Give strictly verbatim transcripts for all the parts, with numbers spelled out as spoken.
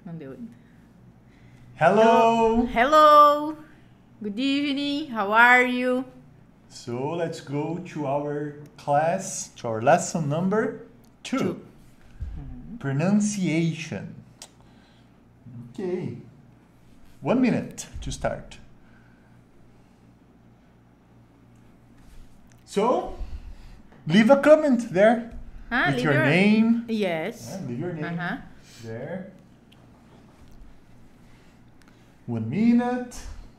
Não deu ainda. Hello! Hello! Good evening, how are you? So let's go to our class, to our lesson number two. Two. Pronunciation. Okay. One minute to start. So, leave a comment there Ah, with leave your your- name. Yes. Yeah, leave your name Uh-huh. there. One minute.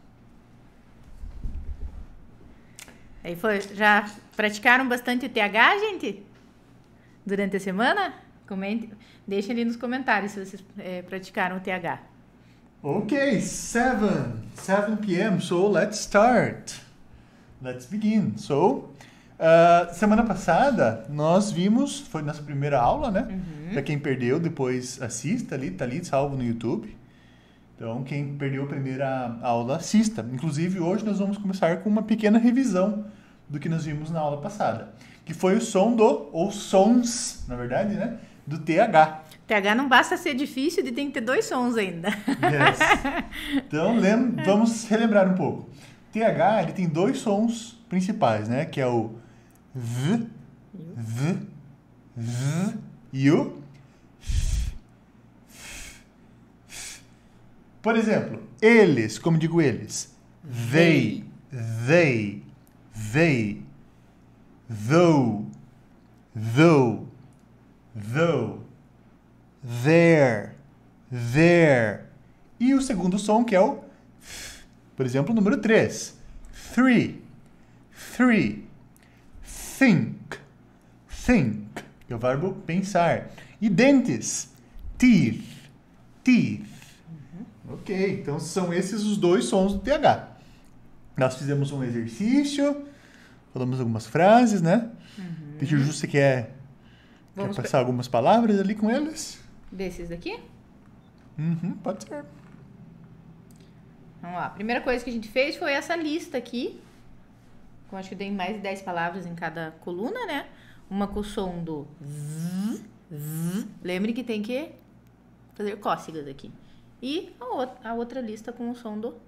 Aí foi, já praticaram bastante o T H, gente? Durante a semana? Comente, deixem ali nos comentários se vocês é, praticaram o T H. Okay, seven, seven p m. So let's start. Let's begin. So, uh, semana passada nós vimos, foi nossa primeira aula, né? Uhum. Para quem perdeu, depois assista ali, tá ali salvo no YouTube. Então, quem perdeu a primeira aula, assista. Inclusive, hoje nós vamos começar com uma pequena revisão do que nós vimos na aula passada, que foi o som do, ou sons, na verdade, né? Do T H. T H não basta ser difícil, de tem que ter dois sons ainda. Yes. Então, lem- vamos relembrar um pouco. T H, ele tem dois sons principais, né? Que é o V, V, V e o F, F, F. Por exemplo, eles, como digo eles? They, they, they, though, though, though, there, there. E o segundo som que é o F. Por exemplo, o número três. Three, three. Think, think. Que é o verbo pensar. E dentes. Teeth, teeth. Ok, então são esses os dois sons do T H. Nós fizemos um exercício, falamos algumas frases, né? Uhum. Teacher Ju, você quer, Vamos quer passar algumas palavras ali com eles? Desses daqui? Uhum, pode ser. Vamos lá. A primeira coisa que a gente fez foi essa lista aqui. Eu acho que tem mais de dez palavras em cada coluna, né? Uma com o som do Z, Z. Lembre que tem que fazer cócegas aqui. E a outra, a outra lista com o som do...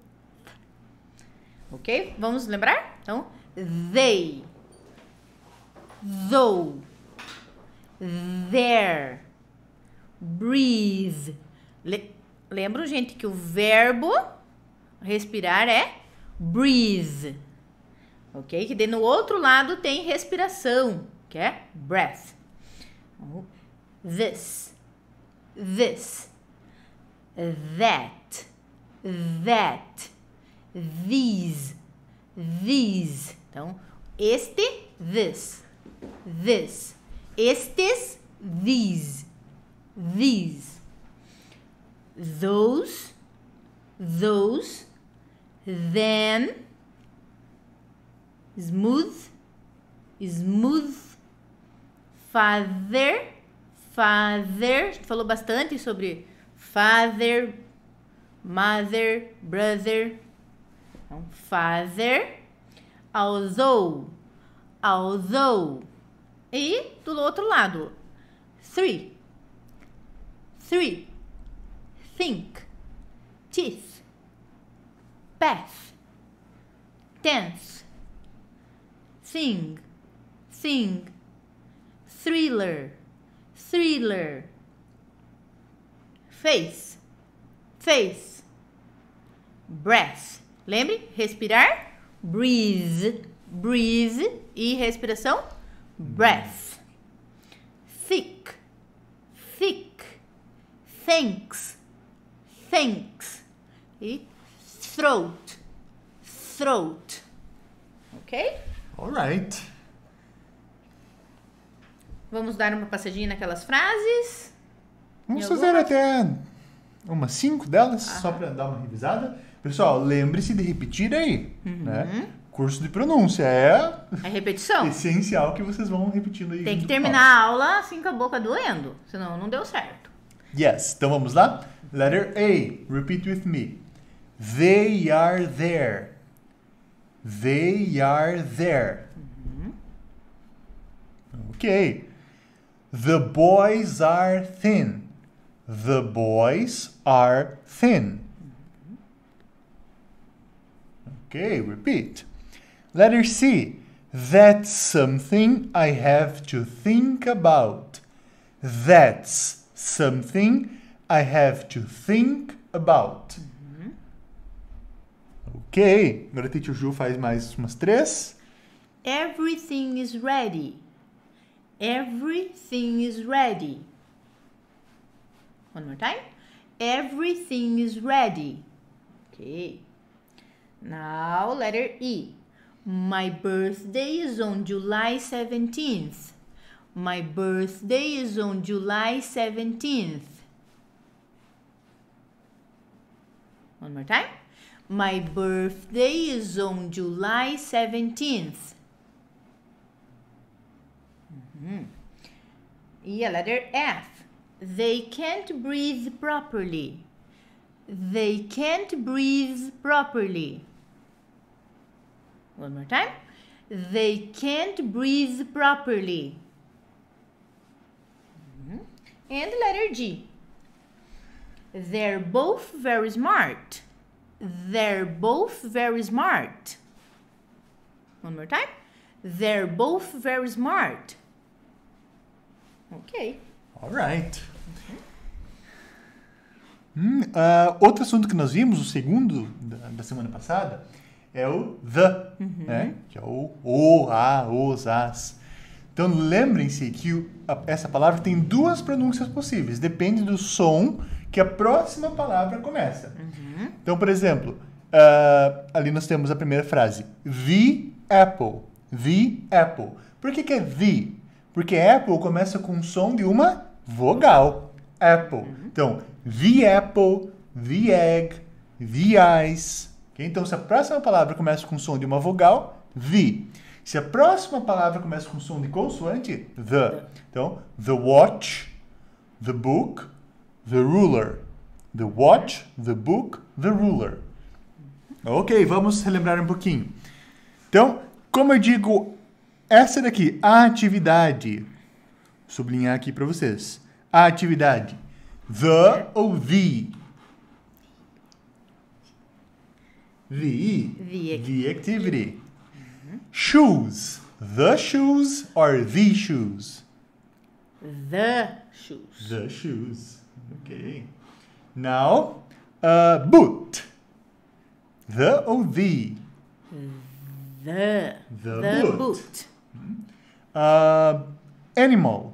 Ok? Vamos lembrar? Então, they, though, there, breathe. Le- Lembram, gente, que o verbo respirar é breathe. Ok? Que daí no outro lado tem respiração, que é breath. Então, this, this, that, that, these, these. Então, este, this, this. Estes, these, these. Those, those, then, smooth, smooth, father, father. A gente falou bastante sobre father, mother, brother. Então, father, although, although. E do outro lado, three, three, think, teeth, path, tense, thing, thing, thriller, thriller, face, face, breath. Lembre? Respirar, breathe, breathe e respiração, breath. Thick, thick, thanks, thanks e throat, throat. Ok? Alright. Vamos dar uma passadinha naquelas frases. Vamos E fazer algumas? até umas cinco delas, Aham. só para dar uma revisada. Pessoal, lembre-se de repetir aí, né? Curso de pronúncia é É repetição. essencial que vocês vão repetindo aí. Tem que junto com terminar a aula assim com a boca doendo, senão não deu certo. nós. Yes, então vamos lá? Letter A, repeat with me. They are there. They are there. Okay. The boys are thin. The boys are thin. Okay, repeat. Letter C. That's something I have to think about. That's something I have to think about. Uhum. Ok. Agora a Teacher Ju faz mais umas três. Everything is ready. Everything is ready. One more time. Everything is ready. Okay. Now, letter E. My birthday is on July seventeenth. My birthday is on July seventeenth. One more time. My birthday is on July seventeenth. Mm-hmm. E a letter F. They can't breathe properly. They can't breathe properly. One more time. They can't breathe properly. Mm-hmm. And letter G. They're both very smart. They're both very smart. One more time. They're both very smart. Ok. Alright. Hum, uh, outro assunto que nós vimos, o segundo da, da semana passada, é o the, Uhum. né? Que é o o, a, os, as. Então, lembrem-se que o, a, essa palavra tem duas pronúncias possíveis. Depende do som que a próxima palavra começa. Uhum. Então, por exemplo, uh, ali nós temos a primeira frase. The apple. The apple. Por que que é the? Porque apple começa com o som de uma vogal. Apple. Uhum. Então, the apple, the egg, the ice. Okay? Então, se a próxima palavra começa com o som de uma vogal, the. Se a próxima palavra começa com o som de consoante, the. Então, the watch, the book, the ruler. The watch, the book, the ruler. Ok, vamos relembrar um pouquinho. Então, como eu digo, essa daqui, a atividade. Vou sublinhar aqui para vocês. A atividade. The ou the? The. The. The activity. Shoes. The shoes or the shoes? The shoes. The shoes. Okay. Now, uh, boot. The ou the? The. The The boot. boot. Uh, animal.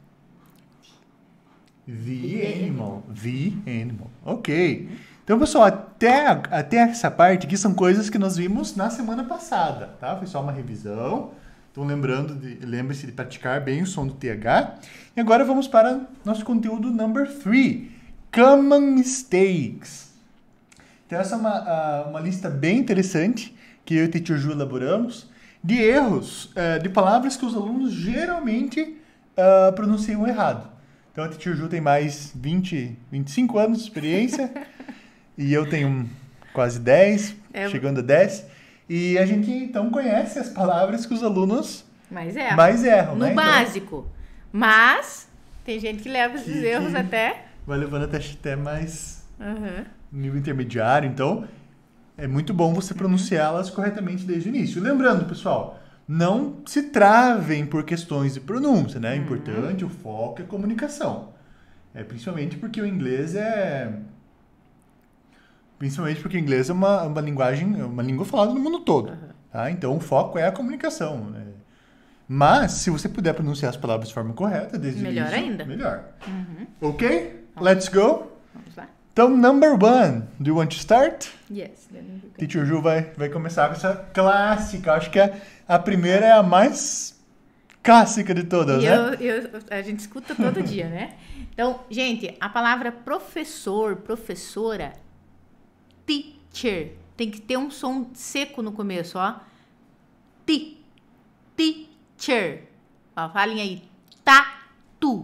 The The animal. The animal. Ok. Então, pessoal, até, até essa parte aqui são coisas que nós vimos na semana passada, tá? Foi só uma revisão. Então, lembrando, de, lembre-se de praticar bem o som do T H. E agora vamos para nosso conteúdo number three. Common mistakes. Então, essa é uma, uma lista bem interessante que eu e o Teacher Ju elaboramos de erros uh, de palavras que os alunos geralmente uh, pronunciam errado. Então, a Teacher Ju tem mais vinte, vinte e cinco anos de experiência e eu tenho quase dez, É. chegando a dez. E a gente, então, conhece as palavras que os alunos Mas é. mais erram, No né? Então, básico. Mas tem gente que leva esses Que- erros que- até. vai levando até, até mais Uhum. nível intermediário, então é muito bom você pronunciá-las corretamente desde o início. Lembrando, pessoal, não se travem por questões de pronúncia, né? É importante, o foco é comunicação. É, principalmente porque o inglês é... Principalmente porque o inglês é uma, uma linguagem, é uma língua falada no mundo todo. Tá? Então, o foco é a comunicação. Né? Mas, se você puder pronunciar as palavras de forma correta, desde Melhor o início, ainda. melhor. Uhum. Ok? Let's go? Vamos lá? Então, number one. Do you want to start? Yes. then we can- Teacher Ju vai, vai começar com essa clássica. Acho que a, a primeira é a mais clássica de todas, E né? eu, eu, a gente escuta todo dia, né? Então, gente, a palavra professor, professora, teacher, tem que ter um som seco no começo, ó. Ti, teacher. Ó, falem aí. Tatu,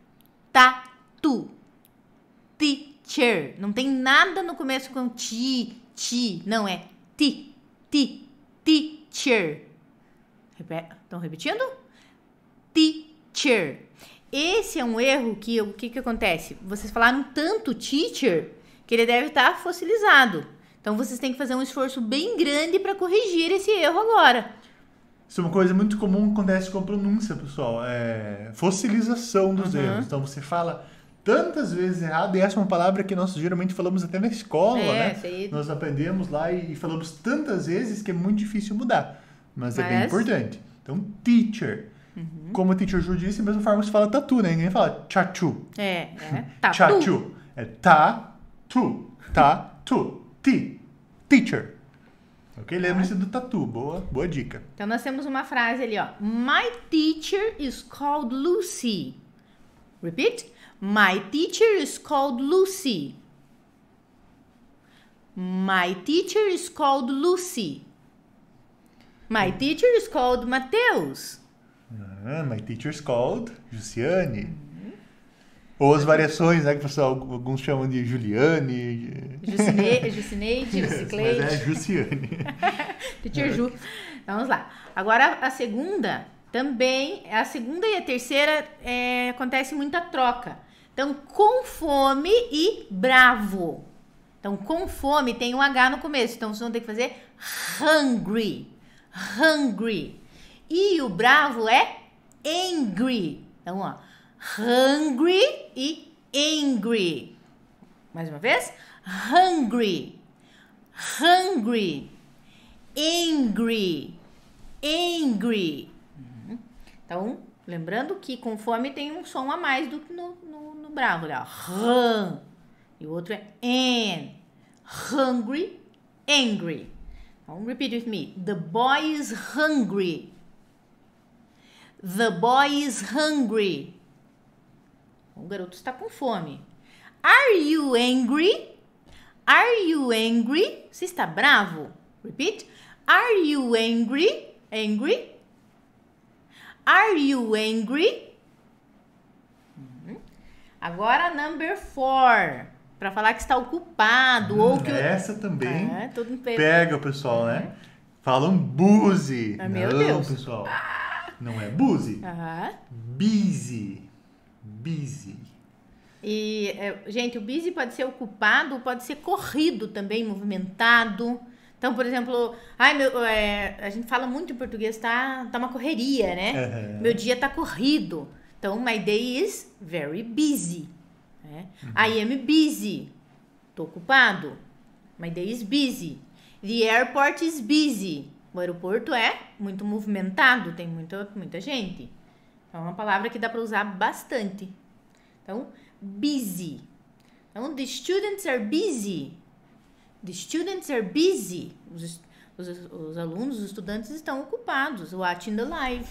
tatu, teacher. Não tem nada no começo com ti, ti. Não, é ti, ti, teacher. Estão repetindo? Teacher. esse é um erro que o que, que acontece? Vocês falaram tanto teacher que ele deve estar fossilizado. Então, vocês têm que fazer um esforço bem grande para corrigir esse erro agora. Isso é uma coisa muito comum que acontece com a pronúncia, pessoal. É fossilização dos Uhum. erros. Então, você fala tantas vezes errado, e essa é uma palavra que nós geralmente falamos até na escola, É, né? isso aí. Nós aprendemos lá e falamos tantas vezes que é muito difícil mudar. Mas, é bem Mas- importante. Então, teacher. Como a teacher Ju disse, da mesma forma que se fala tatu, né? Ninguém fala chachu. É, é. Tatu. Chachu. É tatu. Tatu. Ti. Teacher. Ok? Lembre-se do tatu. Boa, boa dica. Então, nós temos uma frase ali, ó. My teacher is called Lucy. Repeat. My teacher is called Lucy. My teacher is called Lucy. My teacher is called Mateus. Ah, my teacher's called Jussiane. Ou as variações, né? Que o pessoal, alguns chamam de Juliane. Jucine- Jucineide, Mas Jucicleide. é Jussiane. Teacher Ju. Então, vamos lá. Agora, a segunda também, a segunda e a terceira é, acontece muita troca. Então, com fome e bravo. Então, com fome tem um H no começo. Então, vocês vão ter que fazer hungry. Hungry. E o bravo é angry. Então, ó. Hungry e angry. Mais uma vez. Hungry. Hungry. Angry. Angry. Uhum. Então, lembrando que com fome tem um som a mais do que no, no, no bravo. Olha, hum. E o outro é an. Hungry, angry. Então, repeat with me. The boy is hungry. The boy is hungry. O garoto está com fome. Are you angry? Are you angry? Você está bravo? Repeat. Are you angry? Angry? Are you angry? Uhum. Agora, number four. Para falar que está ocupado ou que... o- Essa também É, todo mundo pega. pega o pessoal, né? Falam busy. Ah, meu Não, Deus. pessoal. Não é busy. Aham. Busy. Busy. E, é, gente, o busy pode ser ocupado, pode ser corrido também, movimentado. Então, por exemplo, ai, meu, é, a gente fala muito em português, tá, tá uma correria, né? Uhum. Meu dia tá corrido. Então, my day is very busy. Né? I am busy. Tô ocupado. My day is busy. The airport is busy. O aeroporto é muito movimentado, tem muita, muita gente. Então, é uma palavra que dá para usar bastante. Então, busy. Então, the students are busy. The students are busy. Os, os, os alunos, os estudantes estão ocupados, watching the live.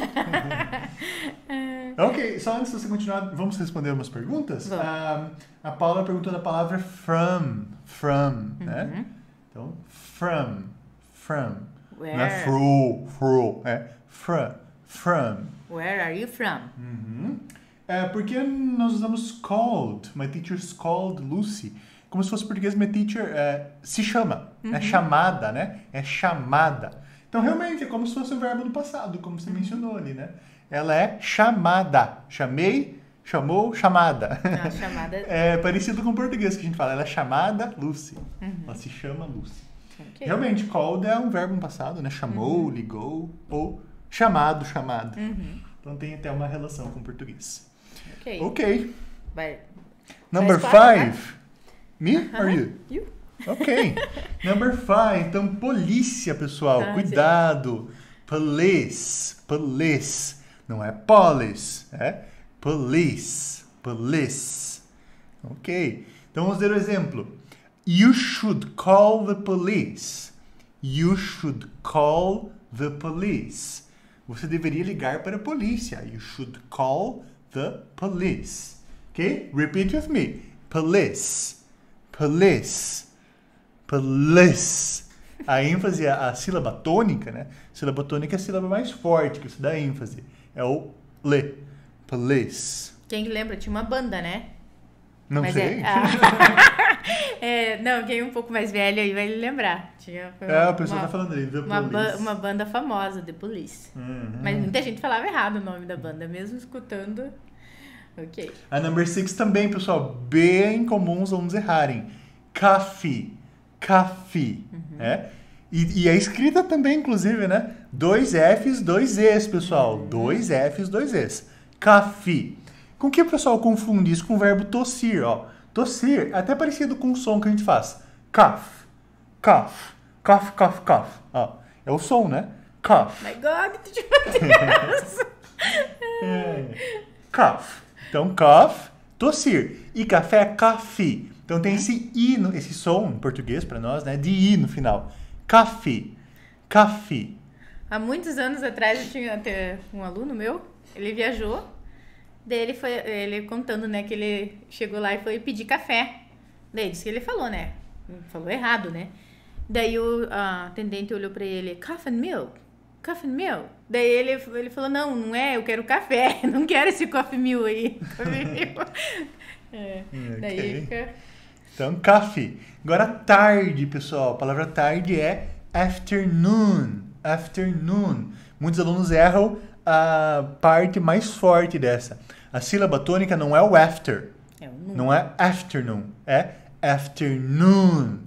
Ok, só antes de você continuar, vamos responder umas perguntas? Vamos. Ah, a Paula perguntou da palavra from. From, né? Então, from. From. Where? Não é fro, fro. É from. From. Where are you from? Uhum. É, porque nós usamos called. My teacher's called Lucy. Como se fosse português, my teacher é, se chama. É chamada, né? É chamada. Então, realmente, é como se fosse um verbo no passado, como você mencionou ali, né? Ela é chamada. Chamei, chamou, chamada. A chamada. É parecido com o português que a gente fala. Ela é chamada Lucy. Ela se chama Lucy. Ok. Realmente, called é um verbo no passado, né? Chamou, ligou, ou chamado, chamada. Então, tem até uma relação com o português. Ok. Ok. Vai. Number escolhe, five. Me or you? You. Ok. Number five. Então, polícia, pessoal. Ah, Cuidado. Police. Police. Não é police. É police. Police. Ok. Então, vamos ver o exemplo. You should call the police. You should call the police. Você deveria ligar para a polícia. You should call the police. Ok? Repeat with me. Police. Police. Police. A ênfase, a, a sílaba tônica, né? A sílaba tônica é a sílaba mais forte, que você dá ênfase. É o le. Police. Quem lembra? Tinha uma banda, né? Não Mas sei. É, ah, é, não, quem é um pouco mais velho aí vai lembrar. Tinha, foi É, uma- a pessoa uma, tá falando aí. The uma, ba- Police. uma banda famosa, The Police. Uhum. Mas muita gente falava errado o nome da banda, mesmo escutando. Ok. A number six também, pessoal, bem comum os alunos errarem. Coffee, coffee, uhum. é? E, e a escrita também, inclusive, né? Dois Fs, dois Es, pessoal. Uhum. Dois Fs, dois Es. Coffee. Com que o pessoal confunde isso com o verbo tossir, ó? Tossir, até parecido com o som que a gente faz. Cough, cough, cough, cough, cough. Ó, é o som, né? Cough. My God, did you é. Cough. Então, cough, tossir. E café é coffee. Então tem esse I, no, esse som em português para nós, né? De I no final. Coffee. Coffee. Há muitos anos atrás eu tinha até um aluno meu, ele viajou, daí ele foi, ele contando, né, que ele chegou lá e foi pedir café. Daí disse que ele falou, né? Falou errado, né? Daí o a atendente olhou pra ele, coffee and milk? Coffee and milk? Daí ele, ele falou, não, não é, eu quero café, não quero esse coffee milk aí. Coffee milk. É, daí okay. fica... Então, coffee. Agora, tarde, pessoal. A palavra tarde é afternoon. Afternoon. Muitos alunos erram a parte mais forte dessa. A sílaba tônica não é o after. É o noon. Não é afternoon. É afternoon.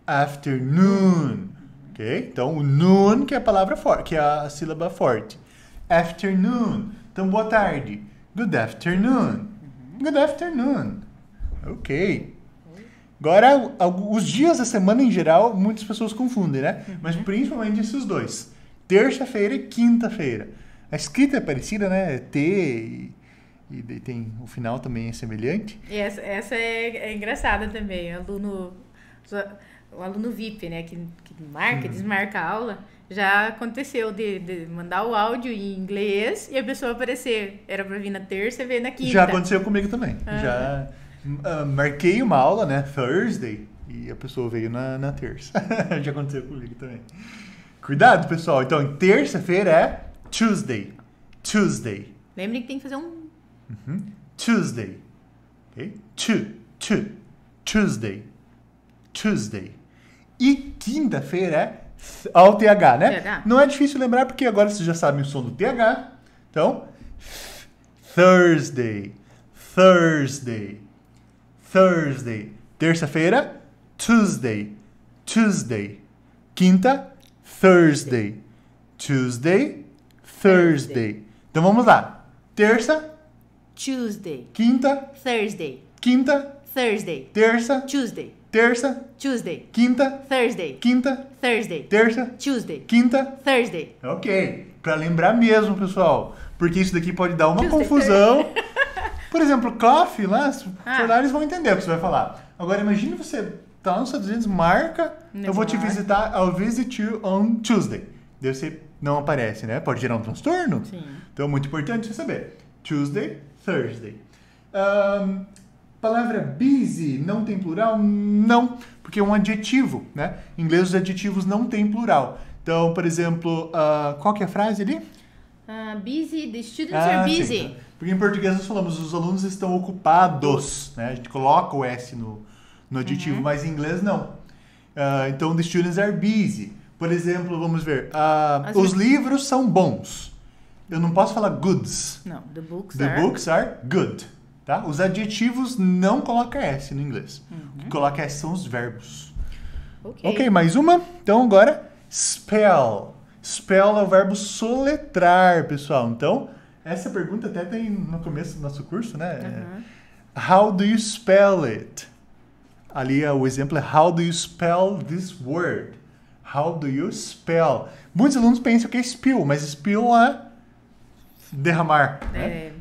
Afternoon. Ok? Então, o noon que é a palavra forte, que é a sílaba forte. Afternoon. Então, boa tarde. Good afternoon. Good afternoon. Ok. Agora, os dias da semana em geral, muitas pessoas confundem, né? Uhum. Mas principalmente esses dois. Terça-feira e quinta-feira. A escrita é parecida, né? T e, e tem o final também é semelhante. E essa, essa é, é engraçada também. O aluno, o aluno V I P, né? Que, que marca, uhum. desmarca a aula. Já aconteceu de, de mandar o áudio em inglês e a pessoa aparecer. Era pra vir na terça e veio na quinta. Já aconteceu comigo também. Uhum. Já... Uh, marquei uma aula, né? Thursday. E a pessoa veio na, na terça. Já aconteceu comigo também. Cuidado, pessoal. Então, terça-feira é Tuesday. Tuesday. Lembrem que tem que fazer um... Uhum. Tuesday. Ok? Tu, tu. Tuesday. Tuesday. E quinta-feira é... Ó, o T H, né? T H. Não é difícil lembrar, porque agora vocês já sabem o som do T H. Então, Thursday. Thursday. Thursday. Terça-feira, Tuesday. Tuesday. Quinta, Thursday. Tuesday, Thursday. Então vamos lá. Terça, Tuesday. Quinta, Thursday. Quinta, Thursday. Terça, Tuesday. Terça, Tuesday. Quinta, Thursday. Quinta, Thursday. Terça, Tuesday. Quinta, Thursday. Ok. Pra lembrar mesmo, pessoal. Porque isso daqui pode dar uma Tuesday, confusão. Por exemplo, coffee, lá, os Ah. funcionários vão entender o que você vai falar. Agora, imagine você tá nos Estados Unidos, marca, Não eu vou te marca. visitar, I'll visit you on Tuesday. Daí você não aparece, né? Pode gerar um transtorno. Sim. Então, é muito importante você saber. Tuesday, Thursday. Um, palavra busy não tem plural? Não, porque é um adjetivo, né? Em inglês, os adjetivos não têm plural. Então, por exemplo, uh, qual que é a frase ali? Uh, busy, the students Ah, are sim, busy. tá. Porque em português nós falamos, os alunos estão ocupados, né? A gente coloca o S no, no adjetivo, Uhum. mas em inglês não. Uh, então, the students are busy. Por exemplo, vamos ver, uh, As os vezes- livros são bons. Eu não posso falar goods. Não, the books The are... books are good. Tá? Os adjetivos não colocam S no inglês. O que coloca S são os verbos. Ok. Ok, mais uma. Então agora, spell. Spell é o verbo soletrar, pessoal. Então, essa pergunta até tem no começo do nosso curso, né? Uhum. How do you spell it? Ali o exemplo é how do you spell this word? How do you spell? Muitos alunos pensam que é spill, mas spill é derramar. Né? É,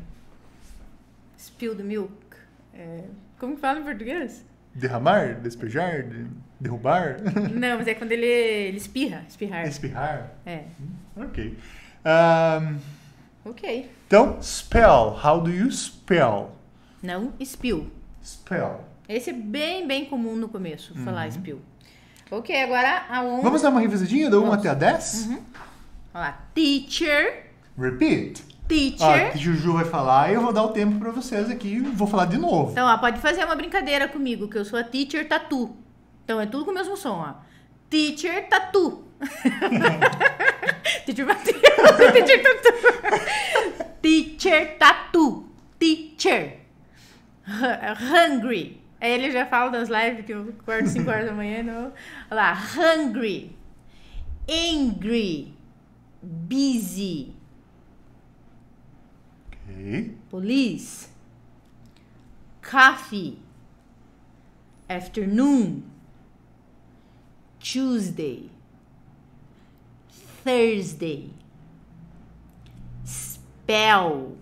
spill the milk. É, como que fala em português? Derramar, despejar, de- derrubar, Não, mas é quando ele, ele espirra. Espirrar. espirrar. É. Ok. Um, Ok. então, spell. How do you spell? Não, spill. Spell. Esse é bem, bem comum no começo, falar spill. Ok, agora a um... Vamos dar uma revisadinha da um Vamos. até a dez? Olha lá. Teacher. Repeat. Ó, Teacher. a Juju vai falar e eu vou dar o tempo pra vocês aqui. Vou falar de novo. Então, ó, pode fazer uma brincadeira comigo, que eu sou a teacher tatu. Então, é tudo com o mesmo som, ó. Teacher tatu. Teacher Matheus. Teacher tatu. Teacher tatu. Teacher. Hungry. Aí ele já fala das lives que eu acordo cinco horas da manhã. Não. Olha lá. Hungry. Angry. Busy. Ok. Police. Coffee. Afternoon. Tuesday. Thursday. Spell.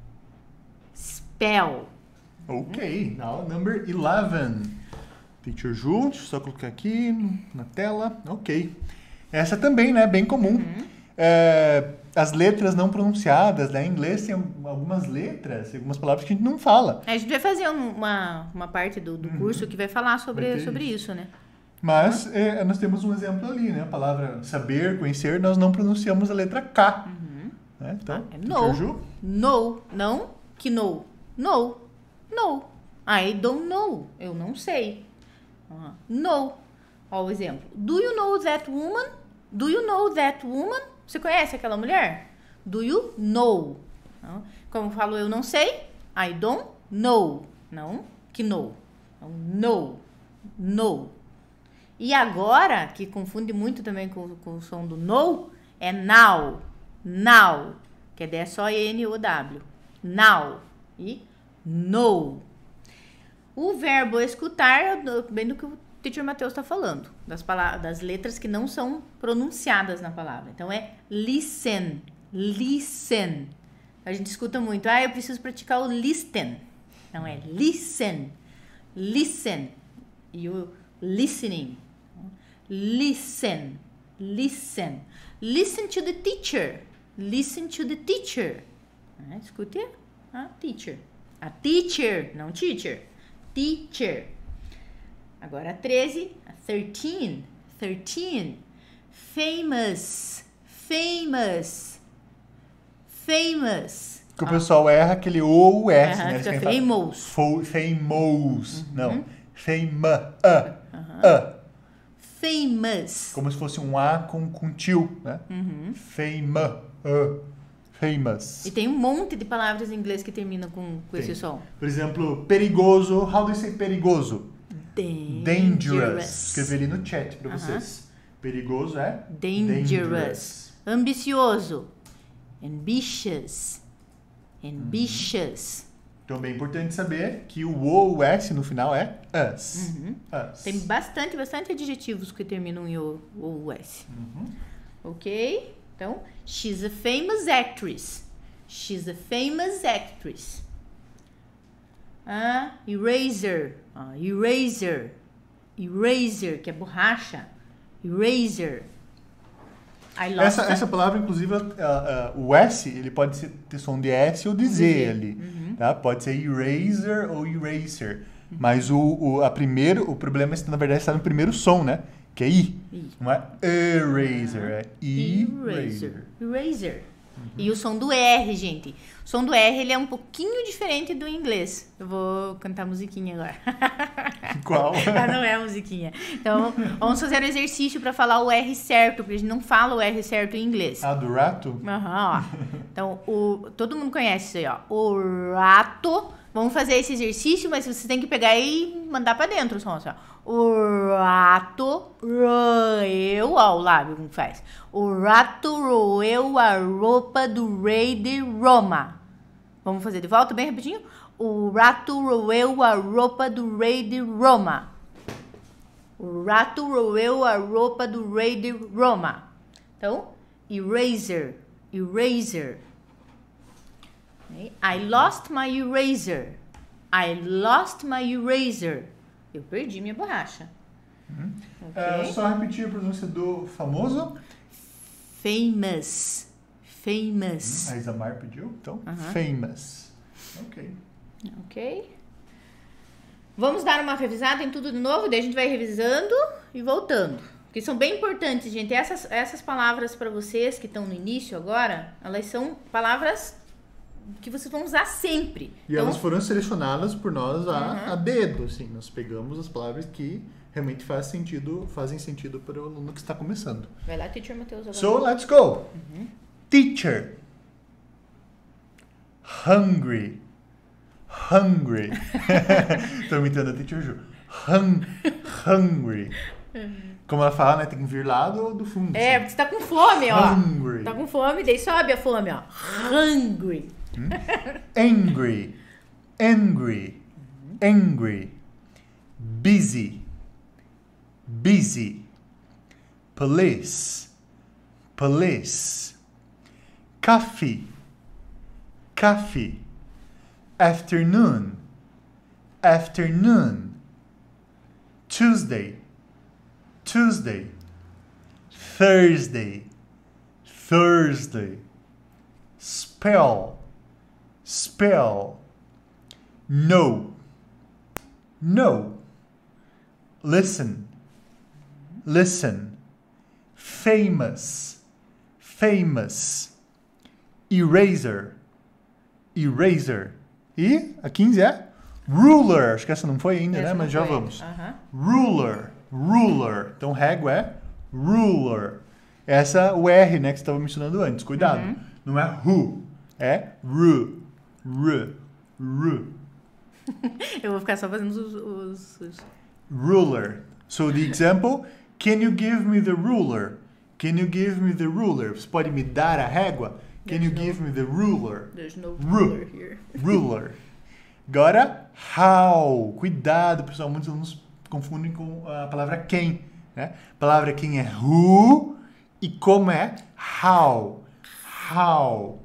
Spell. Ok, now number eleven. Teacher Ju, deixa eu só colocar aqui na tela. Ok. Essa também, né? Bem comum. Uhum. É, as letras não pronunciadas, né? Em inglês tem algumas letras, algumas palavras que a gente não fala. A gente vai fazer uma, uma parte do, do curso que vai falar sobre, Vai ter sobre isso, né? Mas é, nós temos um exemplo ali, né? A palavra saber, conhecer, nós não pronunciamos a letra K. Uhum. Né? Então, É Teacher no. Ju? No. Não que no. No. No. I don't know. Eu não sei. Uh, no. Ó o exemplo. Do you know that woman? Do you know that woman? Você conhece aquela mulher? Do you know? Não. Como eu falo, eu não sei. I don't know. Não que know. Então, no. No. E agora, que confunde muito também com, com o som do no, é now. Now. Que é só N ou W. Now. E no. O verbo escutar, bem do que o teacher Matheus está falando, das, palavras, das letras que não são pronunciadas na palavra. Então é listen, listen. A gente escuta muito, ah, eu preciso praticar o listen. Então é listen, listen. E o listening. Listen, listen. Listen to the teacher. Listen to the teacher. Ah, escute a teacher. A teacher, não teacher. Teacher. Agora a treze, a thirteen. thirteen. Famous. Famous. Famous. Que o pessoal erra aquele O ou S, Aham, né? Eles fica querem falar famous. fo- famous. Uhum. Não. Fama. A. Aham. A. Famous. Como se fosse um A com, com tio, né? Uhum. Fama. A. Famous. E tem um monte de palavras em inglês que terminam com, com esse Tem. som. Por exemplo, perigoso. How do you say perigoso? Dangerous. Dangerous. Escrevi ali no chat pra Aham. vocês. Perigoso é Dangerous. Ambicioso. Ambitious. Ambitious. Então, bem importante saber que o O ou o S no final é us. Uhum. Us. Tem bastante, bastante adjetivos que terminam em O ou S. Uhum. Ok? Então, she's a famous actress. She's a famous actress. Ah, eraser. Ah, eraser. Eraser, que é borracha. Eraser. I lost Essa, essa palavra, inclusive, uh, uh, o S, ele pode ser, ter som de S ou de Z, Z. ali. Uhum. Tá? Pode ser eraser ou eraser. Uhum. Mas o, o, a primeiro, o problema, é, na verdade, está no primeiro som, né? Que é I. I. Não é eraser, é Eraser. eraser. Eraser. E o som do R, gente. O som do R, ele é um pouquinho diferente do inglês. Eu vou cantar musiquinha agora. Qual? Ah, não é musiquinha. Então, vamos fazer o exercício para falar o R certo, porque a gente não fala o R certo em inglês. Ah, do rato? Aham, ó. Então, o, todo mundo conhece isso aí, ó. O rato. Vamos fazer esse exercício, mas você tem que pegar e mandar pra dentro o som, assim, ó. O rato roeu, ó, o lábio como faz. O rato roeu a roupa do rei de Roma. Vamos fazer de volta, bem rapidinho? O rato roeu a roupa do rei de Roma. O rato roeu a roupa do rei de Roma. Então, eraser, eraser. I lost my eraser. I lost my eraser. Eu perdi minha borracha. Uhum. Okay. É, só repetir a pronúncia do famoso. Famous. Famous. A Isamar pediu, então. Uhum. Famous. Ok. Ok. Vamos dar uma revisada em tudo de novo, daí a gente vai revisando e voltando. Porque são bem importantes, gente. Essas, essas palavras para vocês que estão no início agora, elas são palavras que vocês vão usar sempre. E Então, elas foram selecionadas por nós a, Uhum. a dedo, assim. Nós pegamos as palavras que realmente faz sentido, fazem sentido para o aluno que está começando. vai lá, teacher Matheus, agora. So, let's go. Uhum. Teacher. Hungry. hungry. Tô imitando a teacher Ju. Hung, hungry. Como ela fala, né? Tem que vir lá do, do fundo. É, porque você tá com fome, ó. Hungry. Tá com fome, daí sobe a fome, ó. Hungry. Hum? Angry. Angry. Angry. Busy. Busy. Police. Police. Coffee. Coffee. Afternoon. Afternoon. Tuesday. Tuesday. Thursday. Thursday. Spell. Spell. No. No. Listen. Listen. Famous. Famous. Eraser. Eraser. E a quinze é ruler. Acho que essa não foi ainda, Essa né? não Mas já foi vamos. ainda. Ruler. Ruler. Então, régua é ruler. Essa, o R, né, que você estava mencionando antes. Cuidado. Uhum. Não é ru. É ru. Ru. Ru. Eu vou ficar só fazendo os... os, os... Ruler. So, the example, can you give me the ruler? Can you give me the ruler? Você pode me dar a régua? Can There's you no- give me the ruler? There's no Ru. ruler here. Ruler. Agora, how. Cuidado, pessoal. Muitos alunos confundem com a palavra quem. Né? A palavra quem é who e como é how. How.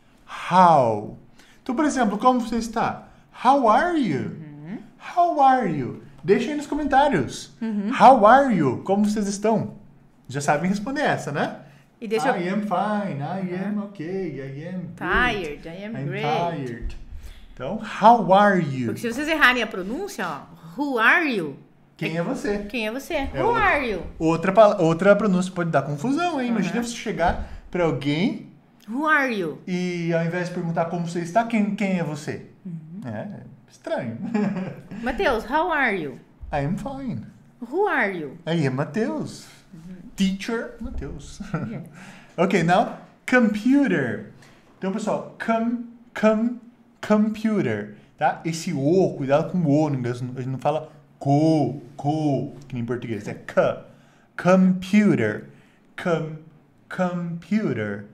How. Então, por exemplo, como você está? How are you? Uhum. How are you? Deixa aí nos comentários. Uhum. How are you? Como vocês estão? Já sabem responder essa, né? E deixa I eu... am fine. I am okay. I am good. Tired, I am I'm great. tired. Então, how are you? Porque se vocês errarem a pronúncia, ó, who are you? Quem é você? Quem é você? É Who outra- are you? Outra, pala- outra pronúncia pode dar confusão, hein? Imagina Uhum. você chegar pra alguém Who are you? e ao invés de perguntar como você está, quem, quem é você? Uhum. É, estranho. Mateus, how are you? I am fine. Who are you? I am Mateus. Uhum. Teacher Mateus. Yes. Ok, now, computer. Então, pessoal, com, com, computer, tá? Esse O, cuidado com o O no inglês, a gente não fala co, co, que nem em português, é c. Computer, com, computer.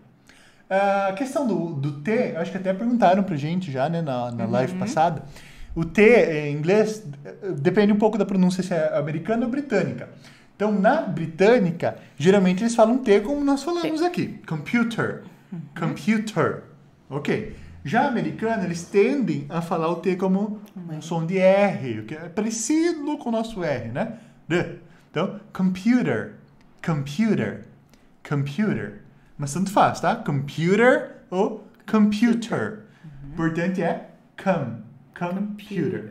A questão do, do T, acho que até perguntaram pra gente já, né, na, na live passada. O T, em inglês, depende um pouco da pronúncia, se é americana ou britânica. Então, na britânica, geralmente eles falam T como nós falamos aqui. Computer. Computer. Ok. Já americano, eles tendem a falar o T como um som de R, que é parecido com o nosso R, né? D. Então, computer. Computer. Computer. Mas tanto faz, tá? Computer ou computer. Importante é com. Computer.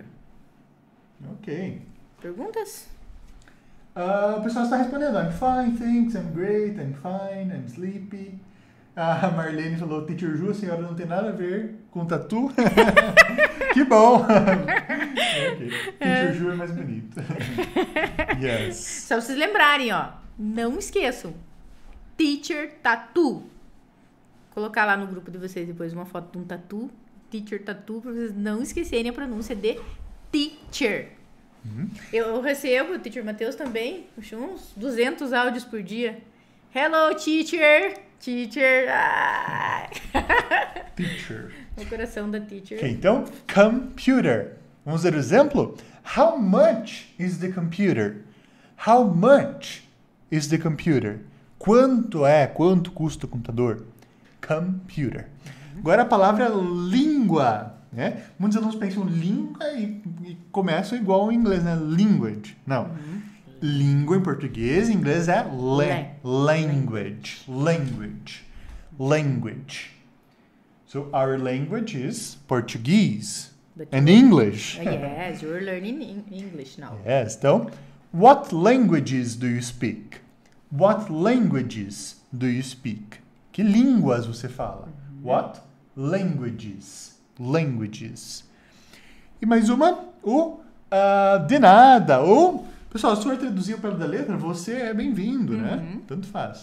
Ok. Perguntas? Uh, o pessoal está respondendo. I'm fine, thanks, I'm great, I'm fine, I'm sleepy. A Marlene falou, Teacher Ju, a senhora não tem nada a ver com tatu. Que bom! Okay. Teacher Ju é mais bonito. Yes. Só pra vocês lembrarem, ó. Não esqueçam. Teacher Tatu. Colocar lá no grupo de vocês depois uma foto de um tatu. Teacher Tatu, pra vocês não esquecerem a pronúncia de teacher. Uhum. Eu recebo, o Teacher Mateus também, uns duzentos áudios por dia. Hello, teacher! Teacher! Ah. Teacher. O coração da teacher. Ok, então, computer. Vamos ver o exemplo? How much is the computer? How much is the computer? Quanto é, quanto custa o computador? Computer. Agora a palavra língua. Né? Muitos alunos pensam língua e, e começam igual ao inglês, né? Language. Não. Uhum. Língua em português, em inglês é la- Le. language. Language. Language. So our language is Portuguese But and English. Yes, you're learning in English now. Yes, então, what languages do you speak? What languages do you speak? Que línguas você fala? What languages? Languages. E mais uma, o uh, de nada, ou... Pessoal, se for traduzir o pé da letra, você é bem-vindo, né? Tanto faz.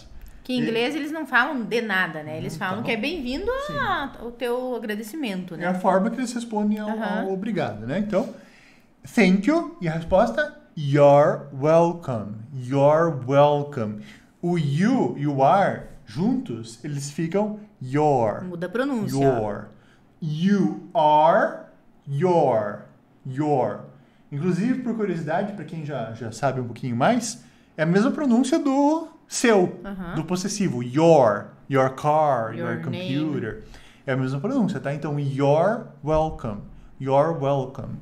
Que em inglês eles não falam de nada, né? Eles falam Então, que é bem-vindo a- ao teu agradecimento, É né? a forma que eles respondem ao, Aham. ao obrigado, né? Então, thank you. E a resposta? You're welcome. You're welcome. O you e o are, juntos, eles ficam your. Muda a pronúncia. ó. Your. You are your. Your. Inclusive, por curiosidade, para quem já, já sabe um pouquinho mais, é a mesma pronúncia do seu, Aham. do possessivo. Your. Your car, your, Your computer. É a mesma pronúncia, tá? Então, you're welcome. You're welcome.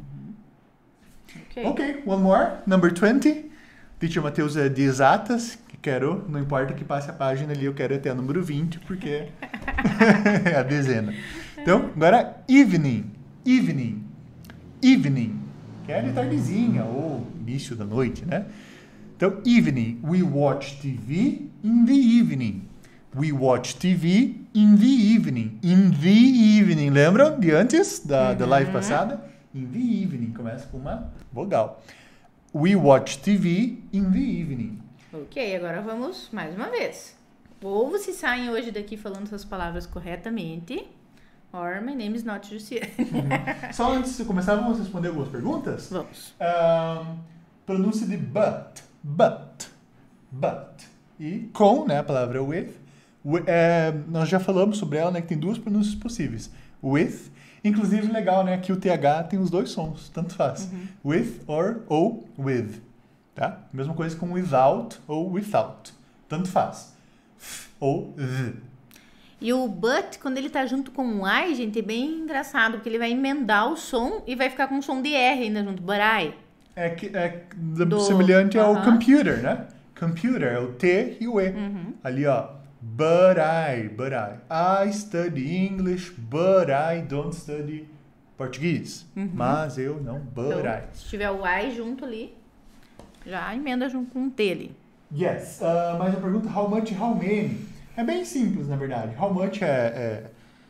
Ok. Ok, one more. Number twenty. Teacher Matheus é de exatas. Que quero, não importa que passe a página ali, eu quero até o número vinte, porque é a dezena. Então, agora, evening. Evening. Evening. Que é de tardezinha ou início da noite, né? Então, evening. We watch T V in the evening. We watch T V in the evening. In the evening. Lembram de antes, da, da live passada? In the evening. Começa com uma vogal. We watch T V in the evening. Ok, agora vamos mais uma vez. Ou vocês saem hoje daqui falando essas palavras corretamente, or my name is not Jussiane. Só antes de começar, vamos responder algumas perguntas? Vamos. Um, pronúncia de but. But. But. E com, né? A palavra with. Wi- é, nós já falamos sobre ela, né? Que tem duas pronúncias possíveis. With. Inclusive, legal, né? Que o T H tem os dois sons. Tanto faz. With or ou with. Tá? Mesma coisa com without ou without. Tanto faz. F ou th. E o but, quando ele tá junto com o I, gente, é bem engraçado, porque ele vai emendar o som e vai ficar com um som de R ainda junto. But I. É, que, é do- Do- semelhante ao aham. computer, né? Computer é o T e o E. Ali, ó. But I, but I. I study English, but I don't study português. Mas eu não, but Então, I. se tiver o I junto ali, já emenda junto com o T ali. Yes. Uh, mais uma pergunta, how much, how many? É bem simples, na verdade. How much é... é...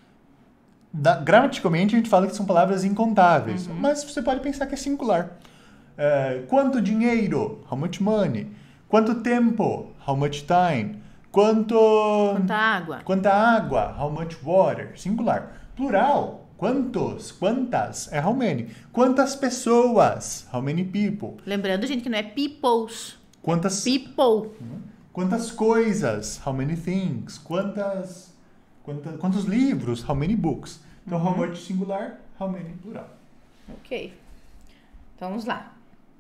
Da, gramaticalmente, a gente fala que são palavras incontáveis. Mas você pode pensar que é singular. É, quanto dinheiro? How much money? Quanto tempo? How much time? Quanto... Quanta água. Quanta água? How much water? Singular. Plural. Quantos? Quantas? É how many. Quantas pessoas? How many people? Lembrando, gente, que não é peoples. Quantas... People. Quantas coisas? How many things? Quantas... Quanta, quantos livros? How many books? Então, how much singular? How many plural? Ok. Então, vamos lá.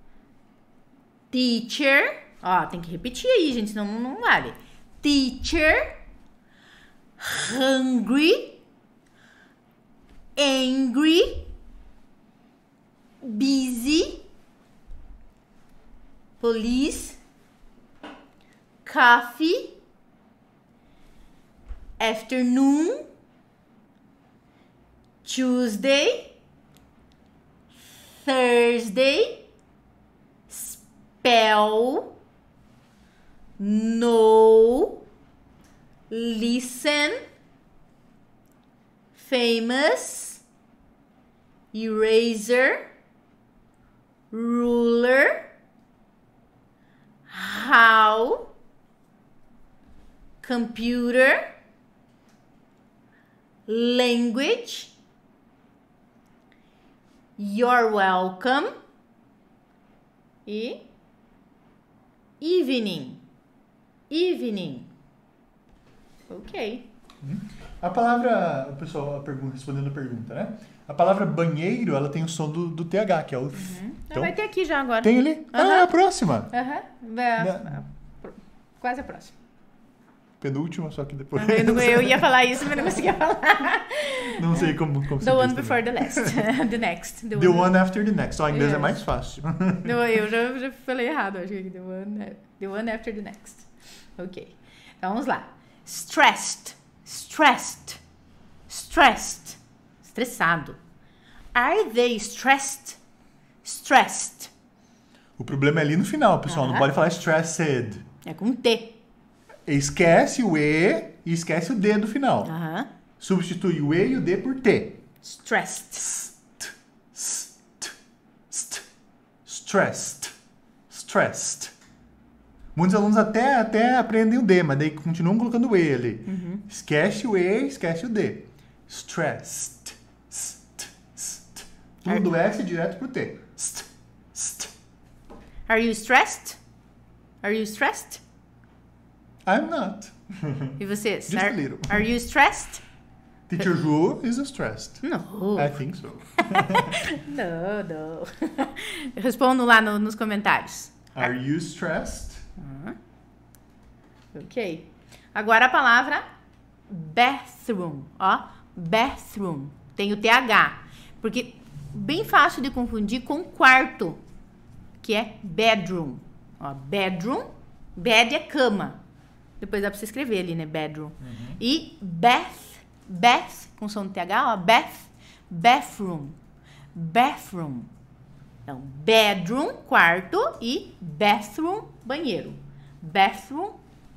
Teacher. Ó, tem que repetir aí, gente, senão não vale. Teacher. Hungry. Angry. Busy. Police. Coffee. Afternoon. Tuesday. Thursday. Spell. No. Listen. Famous. Eraser. Ruler. How. Computer. Language. You're welcome. E evening. Evening. Ok. A palavra, o pessoal a pergunta, respondendo a pergunta, né? A palavra banheiro, ela tem o som do, do T H, que é o... Então, Vai ter aqui já agora. tem ali? Ah, Aham. a próxima. Aham. Vai- Né? Quase a próxima. Penúltima, só que depois... Eu, não- eu ia falar isso, mas não conseguia falar. Não sei como, como se The diz one também. before the last. The next. The one after the next. Só em inglês é Yes. mais fácil. The one- eu já, já falei errado, acho que the one, the one after the next. Ok. Então vamos lá. Stressed. Stressed. Stressed. Estressado. Are they stressed? Stressed. O problema é ali no final, pessoal. Não Ah. pode falar stressed. É com T. Esquece o E e esquece o D do final. Aham. Substitui o E e o D por T. Stressed. St, st, st, stressed. Stressed. Muitos alunos até, até aprendem o D, mas daí continuam colocando o E ali. Uhum. Esquece o E, esquece o D. Stressed. St, st. Tudo do S direto pro T. St, st. Are you stressed? Are you stressed? I'm not. E vocês? Just a Are, little. are you stressed? Teacher Ju is stressed. No. I think so. Não, não. Respondo lá no- nos comentários. Are you stressed? Ok. Agora a palavra bathroom. Ó, bathroom. Tem o T H. Porque bem fácil de confundir com quarto, que é bedroom. Ó, bedroom. Bed é cama. Depois dá pra você escrever ali, né? Bedroom. E bath. Bath, com som de T H, ó. Bath. Bathroom. Bathroom. Então, bedroom, quarto, e bathroom, banheiro. Bathroom.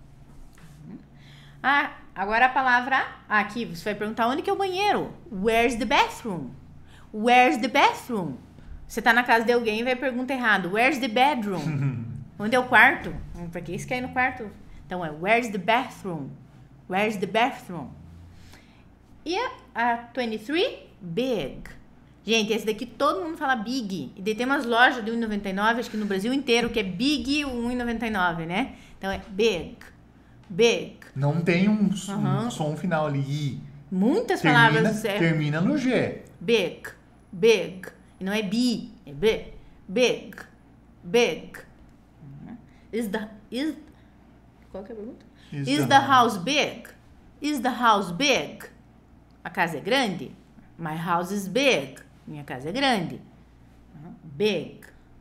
Ah, agora a palavra... Ah, aqui, você vai perguntar onde que é o banheiro. Where's the bathroom? Where's the bathroom? Você tá na casa de alguém e vai perguntar errado. Where's the bedroom? Onde é o quarto? Hum, Porque isso quer ir no quarto. Então, é where's the bathroom? Where's the bathroom? E a, a vinte e três, big. Gente, esse daqui todo mundo fala big. E daí tem umas lojas de um real e noventa e nove centavos, acho que no Brasil inteiro, que é big um real e noventa e nove centavos, né? Então é big. Big. Não tem um, s- um Uhum. som final ali. I. Muitas Termina, palavras é termina no G. big. Big. E não é bi, é b. Big. Big. Is the... Is, qual que é a pergunta? Is Is the the house big? Is the house big? A casa é grande? My house is big. Minha casa é grande. Uhum. Big.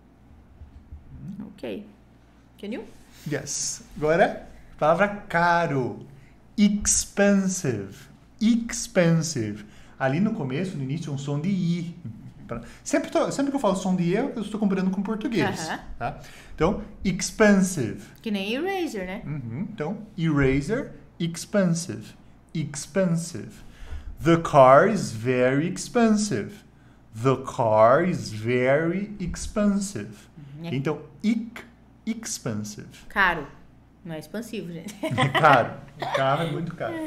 Ok. Can you? Yes. Agora, palavra caro. Expensive. Expensive. Ali no começo, no início, é um som de I. Pra- Sempre, tô- sempre que eu falo som de I, eu estou comparando com português. Aham. Tá? Então, expensive. Que nem eraser, né? Uhum. Então, eraser, expensive. Expensive. The car is very expensive. The car is very expensive. Uhum. Então, ic, expensive. Caro. Não é expansivo, gente. É caro. O carro é muito caro.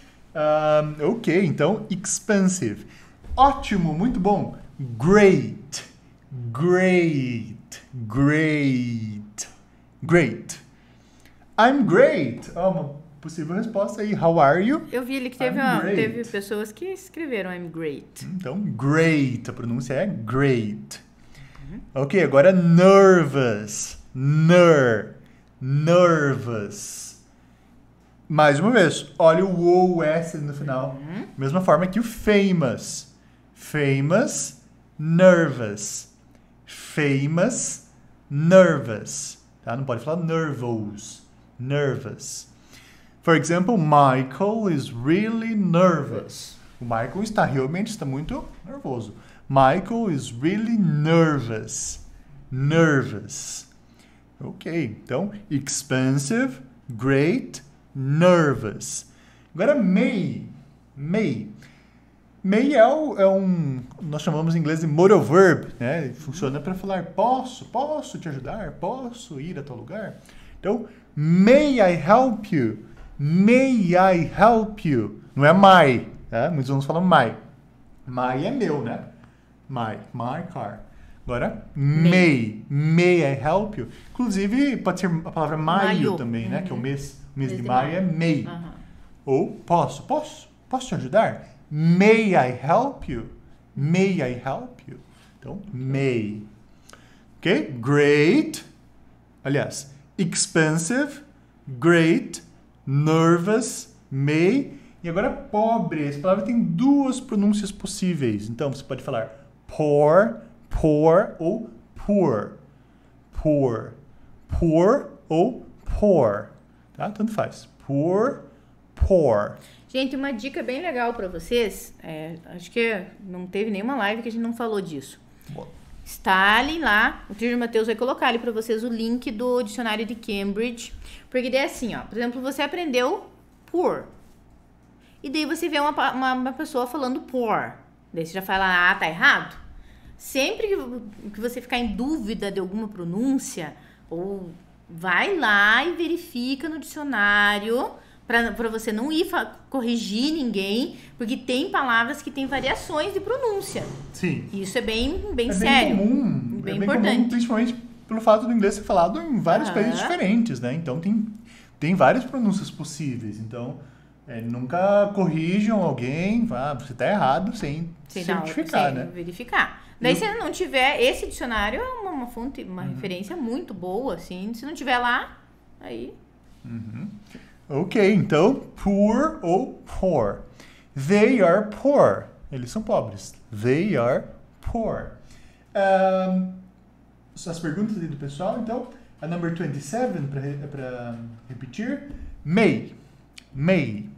Um, ok, então, expensive. Ótimo, muito bom. Great. Great. Great. Great. I'm great. Ó, uma possível resposta aí. How are you? Eu vi ali que teve, I'm uma- great. teve pessoas que escreveram I'm great. Então, great. A pronúncia é great. Ok, agora nervous. Ner. Nervous. Mais uma vez, olha o O, o S no final. Mesma forma que o famous. Famous, nervous. Famous, nervous. Tá? Não pode falar nervous. Nervous. For example, Michael is really nervous. O Michael está realmente está muito nervoso. Michael is really nervous. Nervous. Ok, então, expensive, great, nervous. Agora, may. May. May é, o- é um, nós chamamos em inglês de modal verb, né? Funciona para falar posso, posso te ajudar, posso ir a tal lugar. Então, may I help you? May I help you? Não é my, tá? Muitos alunos falam my. My é meu, né? My, my car. Agora, may. May I help you? Inclusive, pode ser a palavra maio, Maio. também, né? Que é o mês, o mês Mês de de maio maio. é may. Aham. Ou posso, posso, posso te ajudar? May I help you? May I help you? Então, may. Ok? Great. Aliás, expensive, great, nervous, may. E agora, pobre. Essa palavra tem duas pronúncias possíveis. Então, você pode falar poor, poor ou poor. Poor. Poor ou poor. Tá? Tanto faz. Poor, poor. Gente, uma dica bem legal pra vocês. é, acho que não teve nenhuma live que a gente não falou disso. Boa. Instalem lá. O Tio Matheus vai colocar ali pra vocês o link do dicionário de Cambridge. Porque daí é assim, ó. Por exemplo, você aprendeu poor. E daí você vê uma, pa- uma, uma pessoa falando poor. Daí você já fala, ah, tá errado. Sempre que, que você ficar em dúvida de alguma pronúncia, ou vai lá e verifica no dicionário para você não ir corrigir ninguém, porque tem palavras que têm variações de pronúncia. Sim. Isso é bem, bem é sério. Bem comum, bem é bem importante. Comum, principalmente pelo fato do inglês ser falado em vários Uhum. países diferentes, né? Então tem, tem várias pronúncias possíveis. Então, é, nunca corrijam alguém, ah, você está errado, sem, sem certificar, não, né? Sem verificar. Daí, se não tiver, esse dicionário é uma, uma fonte, uma uhum. referência muito boa, assim. Se não tiver lá, aí... Uhum. Ok, então, poor ou poor. They are poor. Eles são pobres. They are poor. Um, as perguntas do pessoal, então. A number twenty-seven, para repetir. May. May.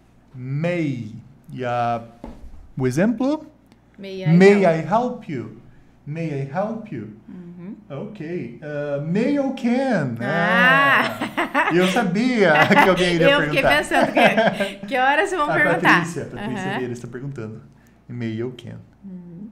May. E a, o exemplo? May I, May help? I help you? May I help you? Uhum. Ok. Uh, may or can? Ah! ah. Eu sabia que alguém iria Eu perguntar. fiquei pensando que, que horas vocês vão a perguntar. Patrícia, a Patrícia Uhum. Vieira está perguntando. May or can? Uhum.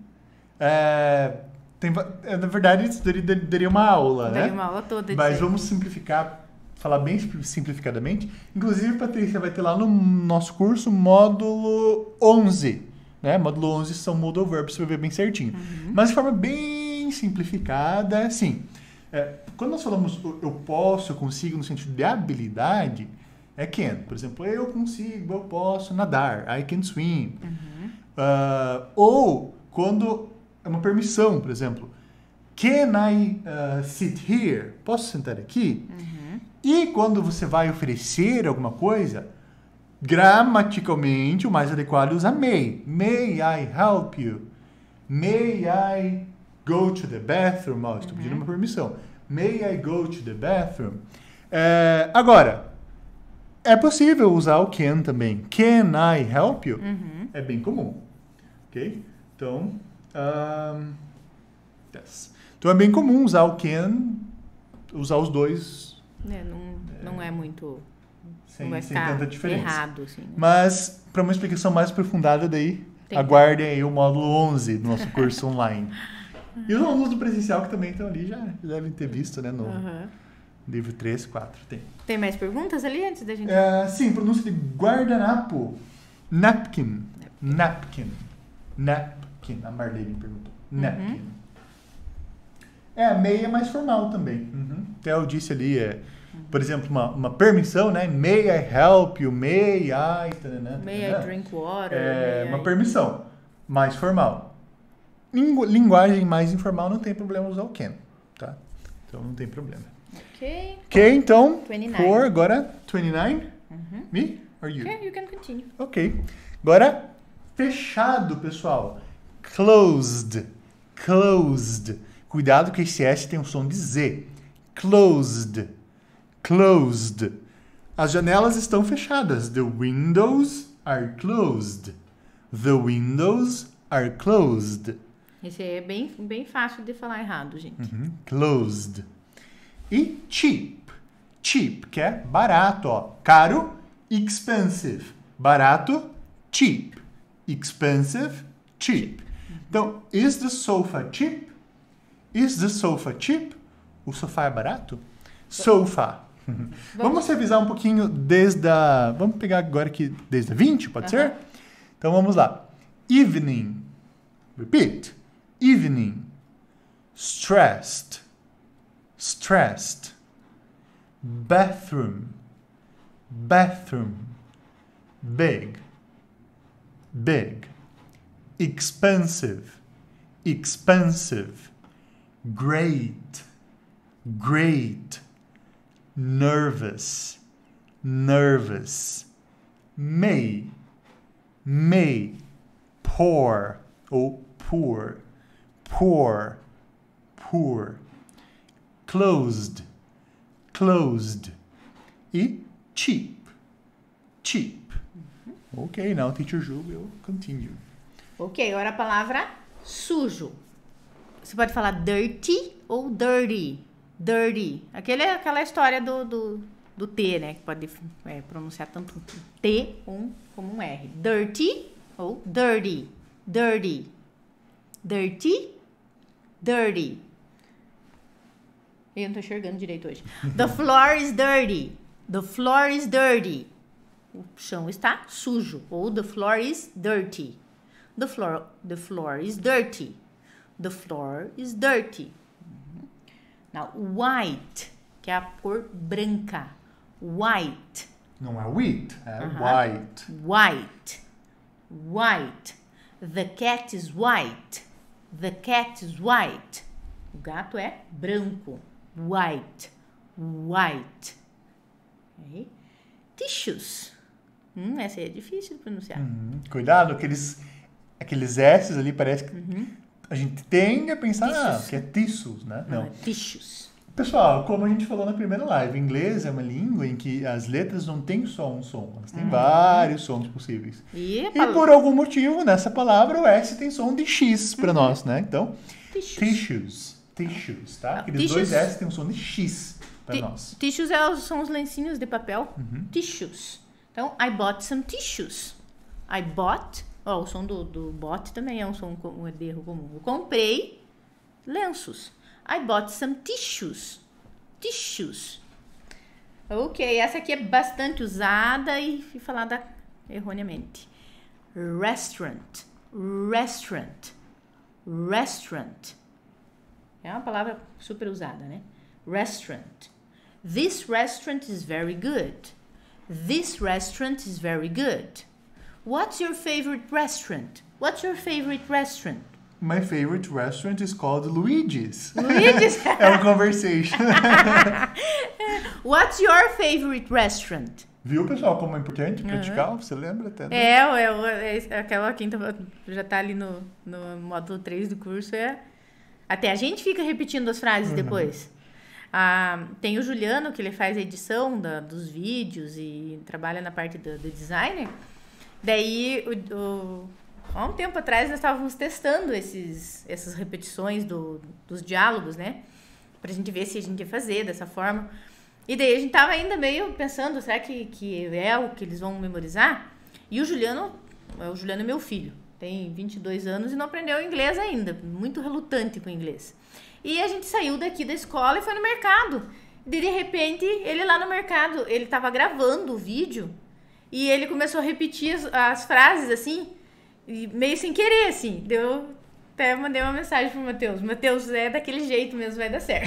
É, tem, na verdade, isso daria, daria uma aula, Daria né? uma aula toda. Mas vamos simplificar, falar bem simplificadamente. Inclusive, Patrícia, vai ter lá no nosso curso módulo onze. Né? Módulo onze são modal verbs, você vai ver bem certinho. Uhum. Mas de forma bem simplificada, assim, é, quando nós falamos eu posso, eu consigo, no sentido de habilidade, é can. Por exemplo, eu consigo, eu posso nadar, I can swim. Uhum. Uh, ou quando é uma permissão, por exemplo, can I uh, sit here? Posso sentar aqui? Uhum. E quando você vai oferecer alguma coisa, gramaticalmente, o mais adequado é usar may. May I help you? May I go to the bathroom? Oh, estou Uhum. pedindo uma permissão. May I go to the bathroom? É, agora, é possível usar o can também. Can I help you? Uhum. É bem comum. Ok? Então, um, yes. Então é bem comum usar o can, usar os dois. É, não, não é muito... Sem, não vai sem ficar tanta diferença. errado, assim. Né? Mas, para uma explicação mais aprofundada daí, Tem. aguardem aí o módulo onze do nosso curso online. E os alunos do presencial que também estão ali já devem ter visto, né? No Uhum. livro três, quatro. Tem. Tem mais perguntas ali antes da gente... É, sim, pronúncia de guardanapo. Napkin. Napkin. Napkin. A Marlene perguntou. Napkin. Uhum. É, a may é mais formal também. Uhum. Até eu disse ali, é, por exemplo, uma, uma permissão, né? May I help you? May I... Tanana, May tanana. I drink water? É may uma I... permissão mais formal. Lingu- linguagem mais informal não tem problema usar o can, tá? Então não tem problema. Ok. Ok, então, vinte e nove. for agora, vinte e nove. Uhum. Me or you? Okay, you can continue. Ok. Agora, fechado, pessoal. Closed. Closed. Cuidado que esse S tem um som de Z. Closed. Closed. As janelas estão fechadas. The windows are closed. The windows are closed. Esse aí é bem, bem fácil de falar errado, gente. Uhum. Closed. E cheap. Cheap, que é barato, ó. Caro, expensive. Barato, cheap. Expensive, cheap. Então, is the sofa cheap? Is the sofa cheap? O sofá é barato? Sofa. Vamos, vamos revisar um pouquinho desde a... Vamos pegar agora aqui desde a vinte, pode Uhum. ser? Então, vamos lá. Evening. Repeat. Evening. Stressed. Stressed. Bathroom. Bathroom. Big. Big. Expensive. Expensive. Great. Great. Nervous. Nervous. May. May. Poor. Ou poor. Poor. Poor. Closed. Closed. E cheap. Cheap. Ok, now teacher Ju will continue. Ok, agora a palavra sujo. Você pode falar dirty ou dirty. Dirty. Aquele, aquela história do, do, do T, né? Que pode é, pronunciar tanto T um, como um R. Dirty ou dirty. Dirty. Dirty. Dirty. Eu não tô enxergando direito hoje. The floor is dirty. The floor is dirty. O chão está sujo. Ou the floor is dirty. The floor, the floor is dirty. The floor is dirty. Now, white, que é a cor branca. White. Não é wheat, é Uh-huh. white. White. White. The cat is white. The cat is white. O gato é branco. White. White. Okay. Tissues. Hum, essa aí é difícil de pronunciar. Uhum. Cuidado, aqueles, aqueles S's ali parece que Uhum. a gente tende a pensar ah, Tissues. que é tissues, né? Não, Não. é tissues. Pessoal, como a gente falou na primeira live, inglês é uma língua em que as letras não têm só um som, elas têm Uhum. vários sons possíveis. E, E por algum motivo, nessa palavra, o S tem som de X para nós, né? Então, tissues. tissues, tissues, tá? Ah, Aqueles tissues. dois S têm um som de X para Ti- nós. Tissues é os- são os lencinhos de papel. Uhum. Tissues. Então, I bought some tissues. I bought. Ó, o som do, do bought também é um som com- um erro comum. Eu comprei lenços. I bought some tissues. Tissues. Ok, essa aqui é bastante usada e, e falada erroneamente. Restaurant. Restaurant. Restaurant. É uma palavra super usada, né? Restaurant. This restaurant is very good. This restaurant is very good. What's your favorite restaurant? What's your favorite restaurant? My favorite restaurant is called Luigi's. Luigi's. É um conversation. What's your favorite restaurant? Viu, pessoal, como é importante praticar? Você lembra até? né? É, é, é, aquela quinta já tá ali no, no módulo três do curso. É, até a gente fica repetindo as frases Uhum. depois. Ah, tem o Juliano, que ele faz a edição da, dos vídeos e trabalha na parte do, do designer. Daí, o, o, há um tempo atrás, nós estávamos testando esses, essas repetições do, dos diálogos, né? Pra gente ver se a gente ia fazer dessa forma. E daí a gente tava ainda meio pensando, será que, que é o que eles vão memorizar? E o Juliano, o Juliano é meu filho, tem vinte e dois anos e não aprendeu inglês ainda, muito relutante com o inglês. E a gente saiu daqui da escola e foi no mercado. E de repente, ele lá no mercado, ele tava gravando o vídeo e ele começou a repetir as, as frases assim, e meio sem querer, assim. Deu, até mandei uma mensagem pro Matheus. Matheus, é daquele jeito mesmo, vai dar certo.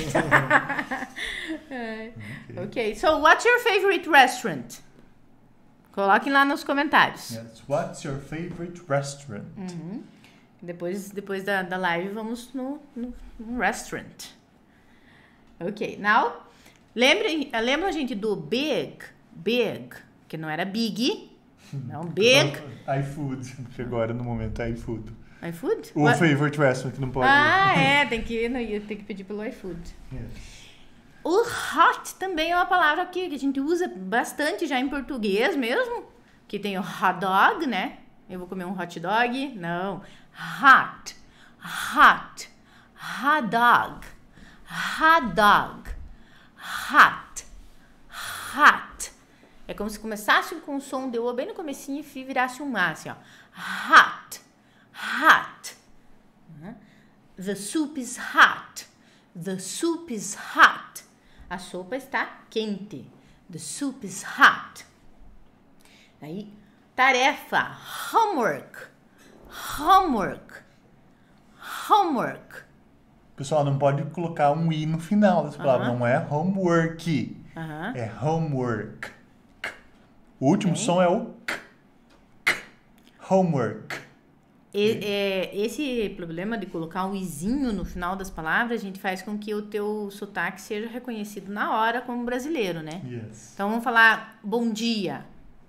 É. Ok, so what's your favorite restaurant? Coloquem lá nos comentários. Yes. What's your favorite restaurant? Uhum. Depois, depois da, da live, vamos no, no, no restaurant. Ok, now, lembrem, lembram a gente do big, big, que não era big, não, big. iFood. Chegou agora no momento, iFood. iFood? O What? favorite restaurant que não pode... Ah, é, tem que, não, ia ter que pedir pelo iFood. Yes. O hot também é uma palavra que a gente usa bastante já em português mesmo, que tem o hot dog, né? Eu vou comer um hot dog? Não. Hot, hot, hot dog, hot dog, hot, hot. É como se começasse com o som de O bem no comecinho e virasse um A, assim, ó. Hot, hot. The soup is hot. The soup is hot. A sopa está quente. The soup is hot. Aí, tarefa. Homework. Homework. Homework. Pessoal, não pode colocar um i no final dessa palavra. Aham. Não é homework. Aham. É homework. O último Ok. som é o k. K. Homework. E- é, esse problema de colocar um izinho no final das palavras, a gente faz com que o teu sotaque seja reconhecido na hora como brasileiro, né? Yes. Então vamos falar bom dia.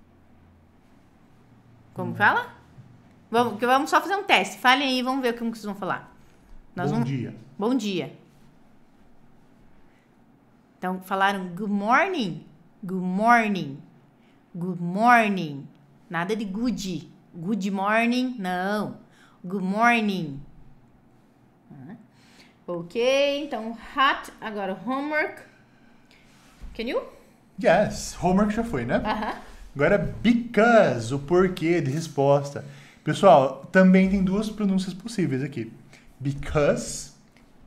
Como fala? Vamos, que vamos só fazer um teste. Falem aí, vamos ver como que vocês vão falar. Nós Bom vamos... dia. Bom dia. Então falaram good morning, good morning, good morning. Nada de good. Good morning, não. Good morning. Ah, ok, então hot. Agora homework. Can you? Yes. Homework já foi, né? Aham. Agora, because, o porquê de resposta. Pessoal, também tem duas pronúncias possíveis aqui. Because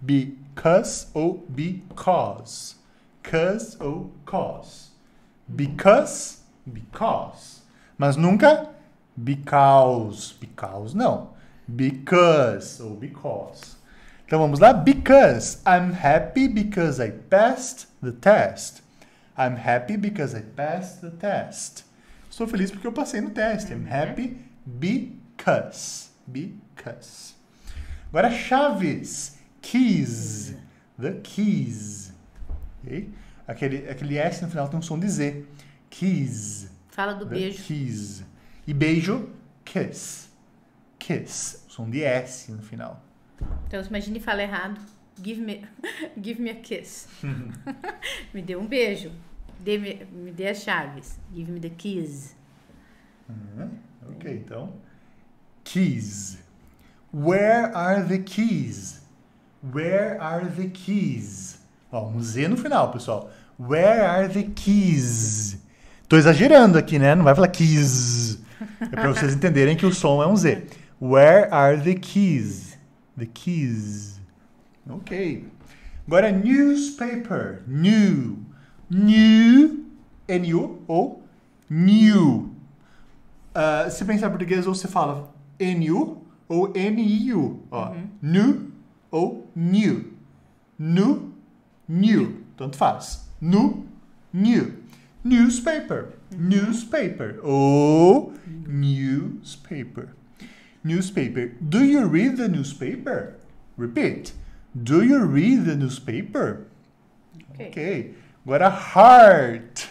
because ou because. Cause ou cause. Because, because. Mas nunca because. Because não. Because ou because. Então vamos lá. Because. I'm happy because I passed the test. I'm happy because I passed the test. Estou feliz porque eu passei no teste. I'm happy because. Because. Agora chaves. Keys. The keys. Okay? Aquele, aquele S no final tem um som de Z. Keys. Fala do The beijo. Keys. E beijo, kiss. Kiss. Som de S no final. Então, imagine e fala errado. Give me, give me a kiss. Me dê um beijo. Dê me, me dê as chaves. Give me the keys. Uhum. Ok, então. Keys. Where are the keys? Where are the keys? Ó, um Z no final, pessoal. Where are the keys? Tô exagerando aqui, né? Não vai falar keys. É para vocês entenderem que o som é um Z. Where are the keys? The keys. Ok. Agora, newspaper. New. New. N-U ou new. Uh, se pensar em português, ou você fala N-U ou N-I-U. Ó, uhum. New ou new. New. New, tanto faz. Nu, new. Newspaper, newspaper. Ou newspaper. Newspaper. Do you read the newspaper? Repeat. Do you read the newspaper? Ok. okay. Agora, heart.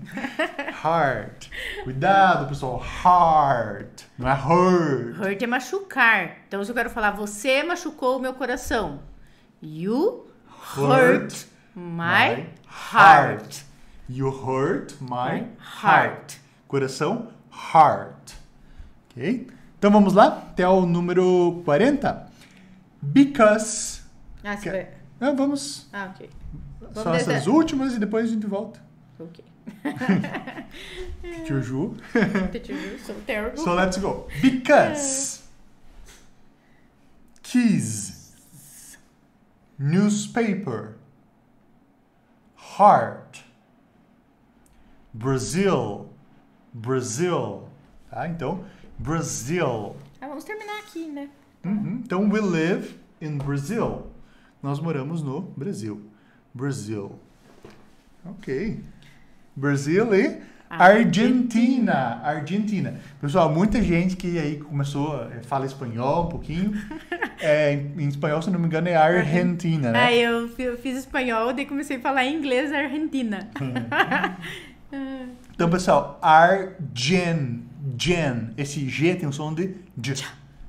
Heart. Cuidado, pessoal. Heart. Não é hurt. Hurt é machucar. Então, se eu quero falar, você machucou o meu coração. You hurt, hurt my, my heart. heart. You hurt my, my heart. Coração, heart. Ok? Então vamos lá? Até o número quarenta. Because. Ah, você vai... Não, vamos. Ah, ok. Só vamos essas dar... últimas e depois a gente volta. Ok. Teacher Ju. Teacher Ju, so terrible. So let's go. Because. Keys. Newspaper. Heart. Brazil. Brazil. Tá? Então, Brazil. Ah, vamos terminar aqui, né? Uhum. Então, we live in Brazil. Nós moramos no Brasil. Brazil. Ok. Brasil e Argentina. Argentina. Pessoal, muita gente que aí começou, fala espanhol um pouquinho. É, em espanhol, se não me engano, é Argentina, né? Ah, eu fiz espanhol, daí comecei a falar em inglês Argentina. Então, pessoal, Argen, gen, esse G tem o som de J.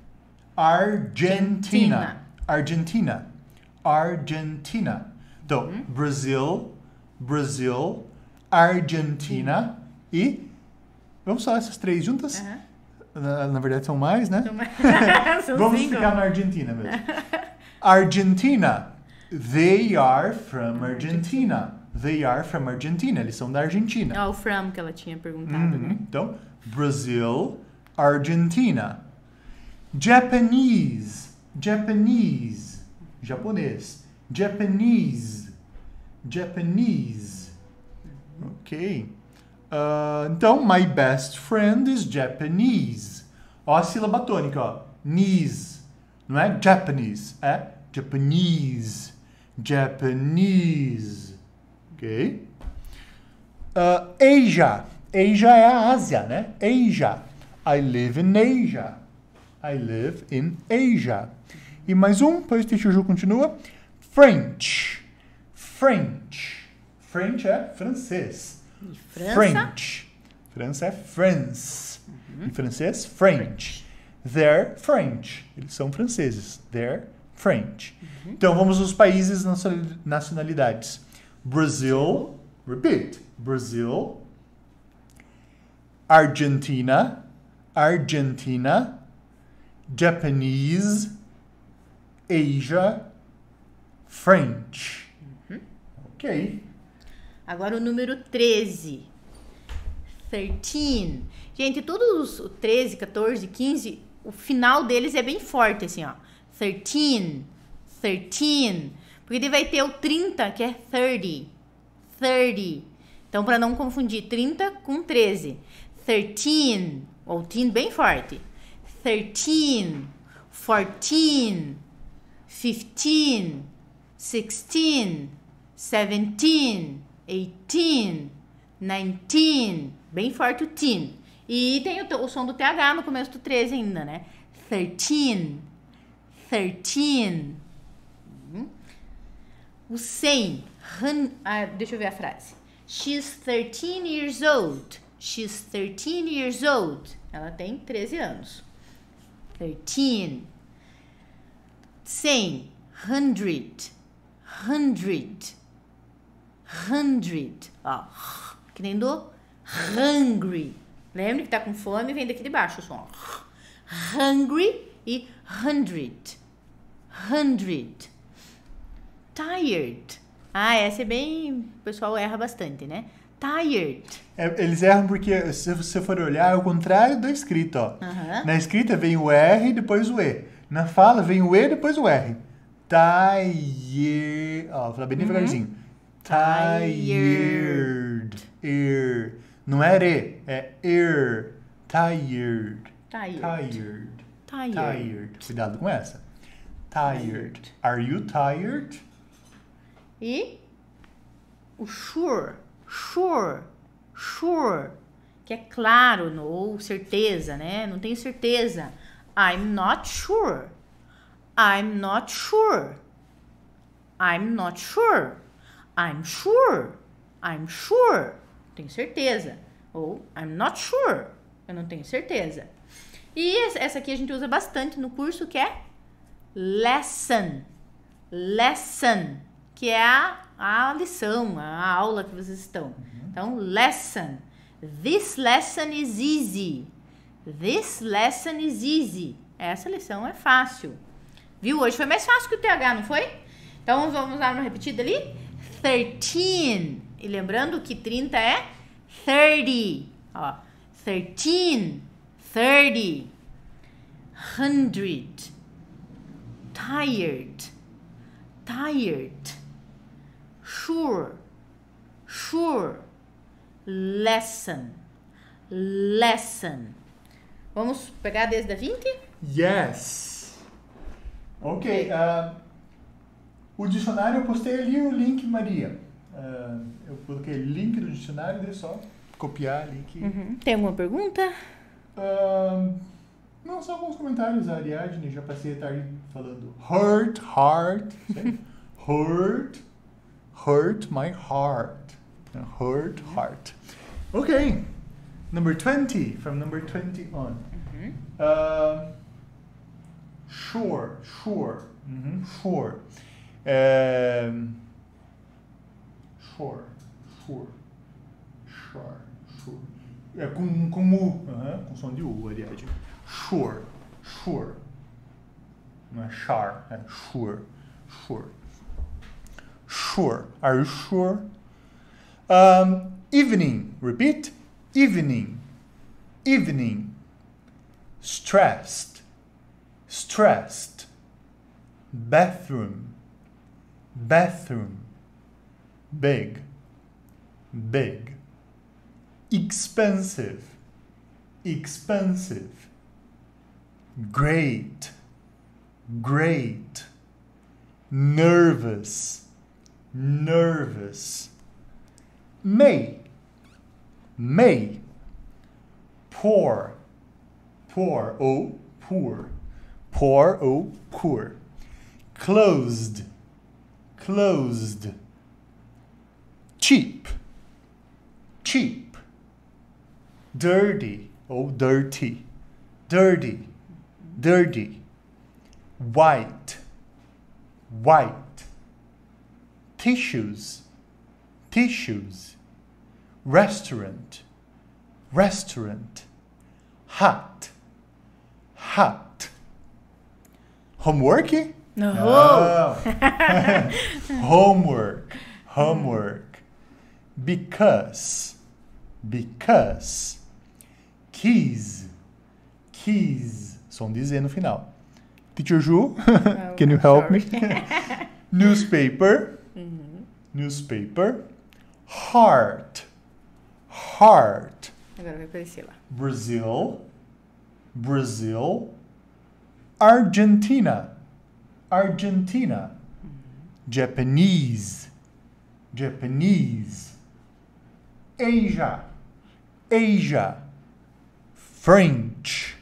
Argentina. Argentina. Argentina. Então, hum? Brasil, Brasil, Argentina e... Vamos falar essas três juntas? Uh-huh. Na, na verdade, são mais, né? São mais. São Vamos cinco. Ficar na Argentina mesmo. Argentina. They are from Argentina. They are from Argentina. Eles são da Argentina. Ah, o from que ela tinha perguntado, uhum. né? Então, Brasil, Argentina. Japanese. Japanese. Japonês. Japanese. Japanese. Ok. Uh, então, my best friend is Japanese. Ó a sílaba tônica, ó. Knees. Não é Japanese, é Japanese. Japanese. Ok? Uh, Asia. Asia é a Ásia, né? Asia. I live in Asia. I live in Asia. E mais um, depois o Teacher Ju continua. French. French. French é francês. E França? French. França é France. Uhum. Em francês, French. They're French. Eles são franceses. They're French. Uhum. Então, vamos aos países nacionalidades. Brasil. Repeat. Brasil. Argentina. Argentina. Japanese. Asia. French. Uhum. Ok. Agora o número treze. treze. Gente, todos os treze, quatorze, quinze, o final deles é bem forte, assim, ó. treze, thirteen. Porque daí vai ter o trinta, que é thirty. thirty. Então, para não confundir trinta com treze. thirteen. Ou teen bem forte. thirteen. fourteen. fifteen. sixteen. seventeen. eighteen. nineteen. Bem forte o teen. E tem o, o som do T H no começo do treze ainda, né? thirteen. thirteen. O cem. Hun, ah, deixa eu ver a frase. She's thirteen years old. She's thirteen years old. Ela tem treze anos. thirteen. cem. Hundred. Hundred. Hundred. Ó, que nem do hungry. Lembra que tá com fome, vem daqui de baixo o som. Hungry e hundred. Hundred. Tired. Ah, essa é bem... O pessoal erra bastante, né? Tired. É, eles erram porque, se você for olhar, é o contrário da escrita, ó. Uh-huh. Na escrita vem o R e depois o E. Na fala vem o E e depois o R. Tired. Ó, vou falar bem devagarzinho. Tired. Er. Não é re, é er. Tired. Tired. Tired. Tired. Tired. Cuidado com essa. Tired. Are you tired? E o sure. Sure. Sure. Que é claro, no, ou certeza, né? Não tenho certeza. I'm not sure. I'm not sure. I'm not sure. I'm sure. I'm sure. Tenho certeza. Ou I'm not sure. Eu não tenho certeza. E essa aqui a gente usa bastante no curso, que é lesson. Lesson. Que é a, a lição, a aula que vocês estão. Uhum. Então, lesson. This lesson is easy. This lesson is easy. Essa lição é fácil. Viu? Hoje foi mais fácil que o T H, não foi? Então, vamos usar uma repetida ali. thirteen. E lembrando que trinta é thirty. Ó, thirteen. thirty. Hundred. Tired. Tired. Sure. Sure. Lesson. Lesson. Vamos pegar desde a vinte? Yes. Ok. Uh, o dicionário, eu postei ali o link, Maria. Uh, eu coloquei link do dicionário, deixa só copiar link. Uhum. Tem alguma pergunta? Uh, não, só alguns comentários. A Ariadne, já passei a tarde falando hurt, heart. hurt, hurt my heart. Hurt, heart. Ok. Number twenty, from number twenty on. Uhum. Uh, sure, sure, uhum, sure. Um, sure, sure, sure, sure. É com, com U, uhum, com som de U, Ariadne. Sure, sure. Não é char, é sure, sure. Sure, are you sure? Um, evening, repeat. Evening, evening. Stressed, stressed. Bathroom, bathroom. Big, big. Expensive, expensive. Great, great. Nervous, nervous. May, may. Poor, poor, oh, poor. Poor, oh, poor. Closed, closed. Cheap, cheap. Dirty, oh, dirty. Dirty, dirty. White, white. Tissues, tissues. Restaurant, restaurant. Hot, hot. Homework? No. No. Homework, homework. Because, because. Keys, keys. Som de Z no final. Teacher Ju, Oh, can you I'm help me? sorry. Newspaper. Uhum. Newspaper. Heart. Heart. Agora vai aparecer lá. Brazil. Brazil. Argentina. Argentina. Japanese. Japanese. Asia. Asia. French.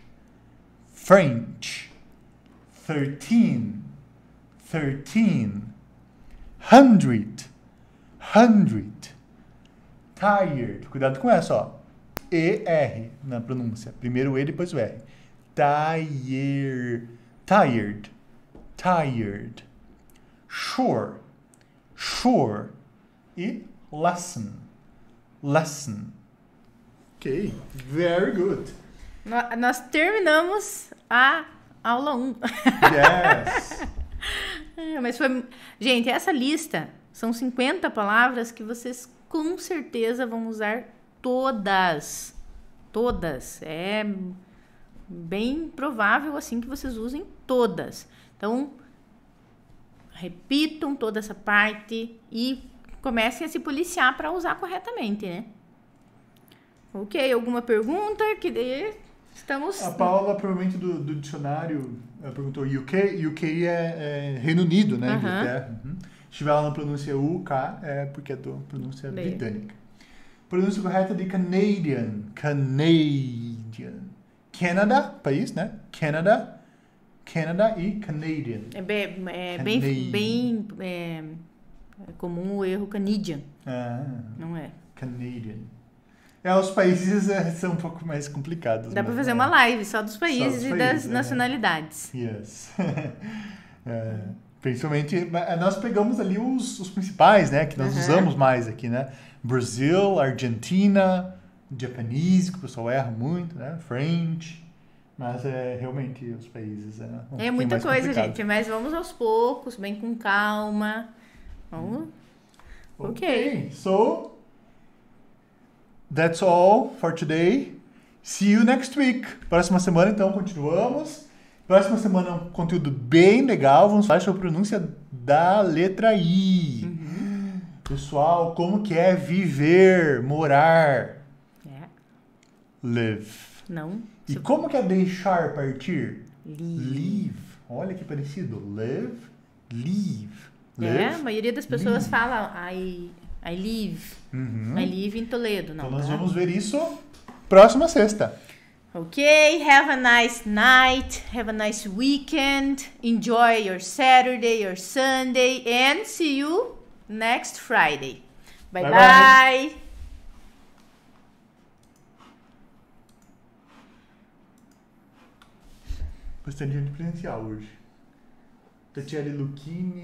French. Thirteen. Thirteen. Hundred. Hundred. Tired. Cuidado com essa, ó. E R na pronúncia. Primeiro o E, depois o R. Tired. Tired. Tired. Sure. Sure. E lesson. Lesson. Ok. Very good. No- Nós terminamos a aula um. Yes. Mas foi... Gente, essa lista são cinquenta palavras que vocês com certeza vão usar todas. Todas. É bem provável assim que vocês usem todas. Então, repitam toda essa parte e comecem a se policiar para usar corretamente, né? Ok, alguma pergunta? Que daí estamos... A Paula, provavelmente do, do dicionário, ela perguntou U K. U K é, é Reino Unido, né? Aham. Inglaterra. Uhum. Se tiver lá na pronúncia U, K, é porque é do, pronúncia Daí. britânica. Pronúncia correta de Canadian. Canadian. Canada, país, né? Canada. Canada e Canadian. É bem, é bem, Canadian. bem é, é comum o erro Canadian, Ah, não é? Canadian. É, os países é, são um pouco mais complicados. Dá pra mas, fazer é. uma live só dos países dos e países, das né? nacionalidades. Yes. É, principalmente, nós pegamos ali os, os principais, né? Que nós Uhum. usamos mais aqui, né? Brasil, Argentina, Japanese, que o pessoal erra muito, né? French. Mas é realmente os países é, um É pouquinho muita mais coisa, complicado. gente, mas vamos aos poucos, bem com calma. Vamos. Ok. So, that's all for today. See you next week. Próxima semana, então, continuamos. Próxima semana, um conteúdo bem legal. Vamos falar sobre a pronúncia da letra I. Uhum. Pessoal, como que é viver, morar? É. Live. Não. E como que é deixar partir? Leave. Leave. Olha que parecido. Live, leave. É, a Live. maioria das pessoas leave. fala I, I live. Uhum. I live em Toledo, não. Então nós tá? vamos ver isso próxima sexta. Ok, have a nice night, have a nice weekend, enjoy your Saturday, your Sunday, and see you next Friday. Bye Bye, bye. bye. Bastante gente presencial hoje. Tatiele Lucchini.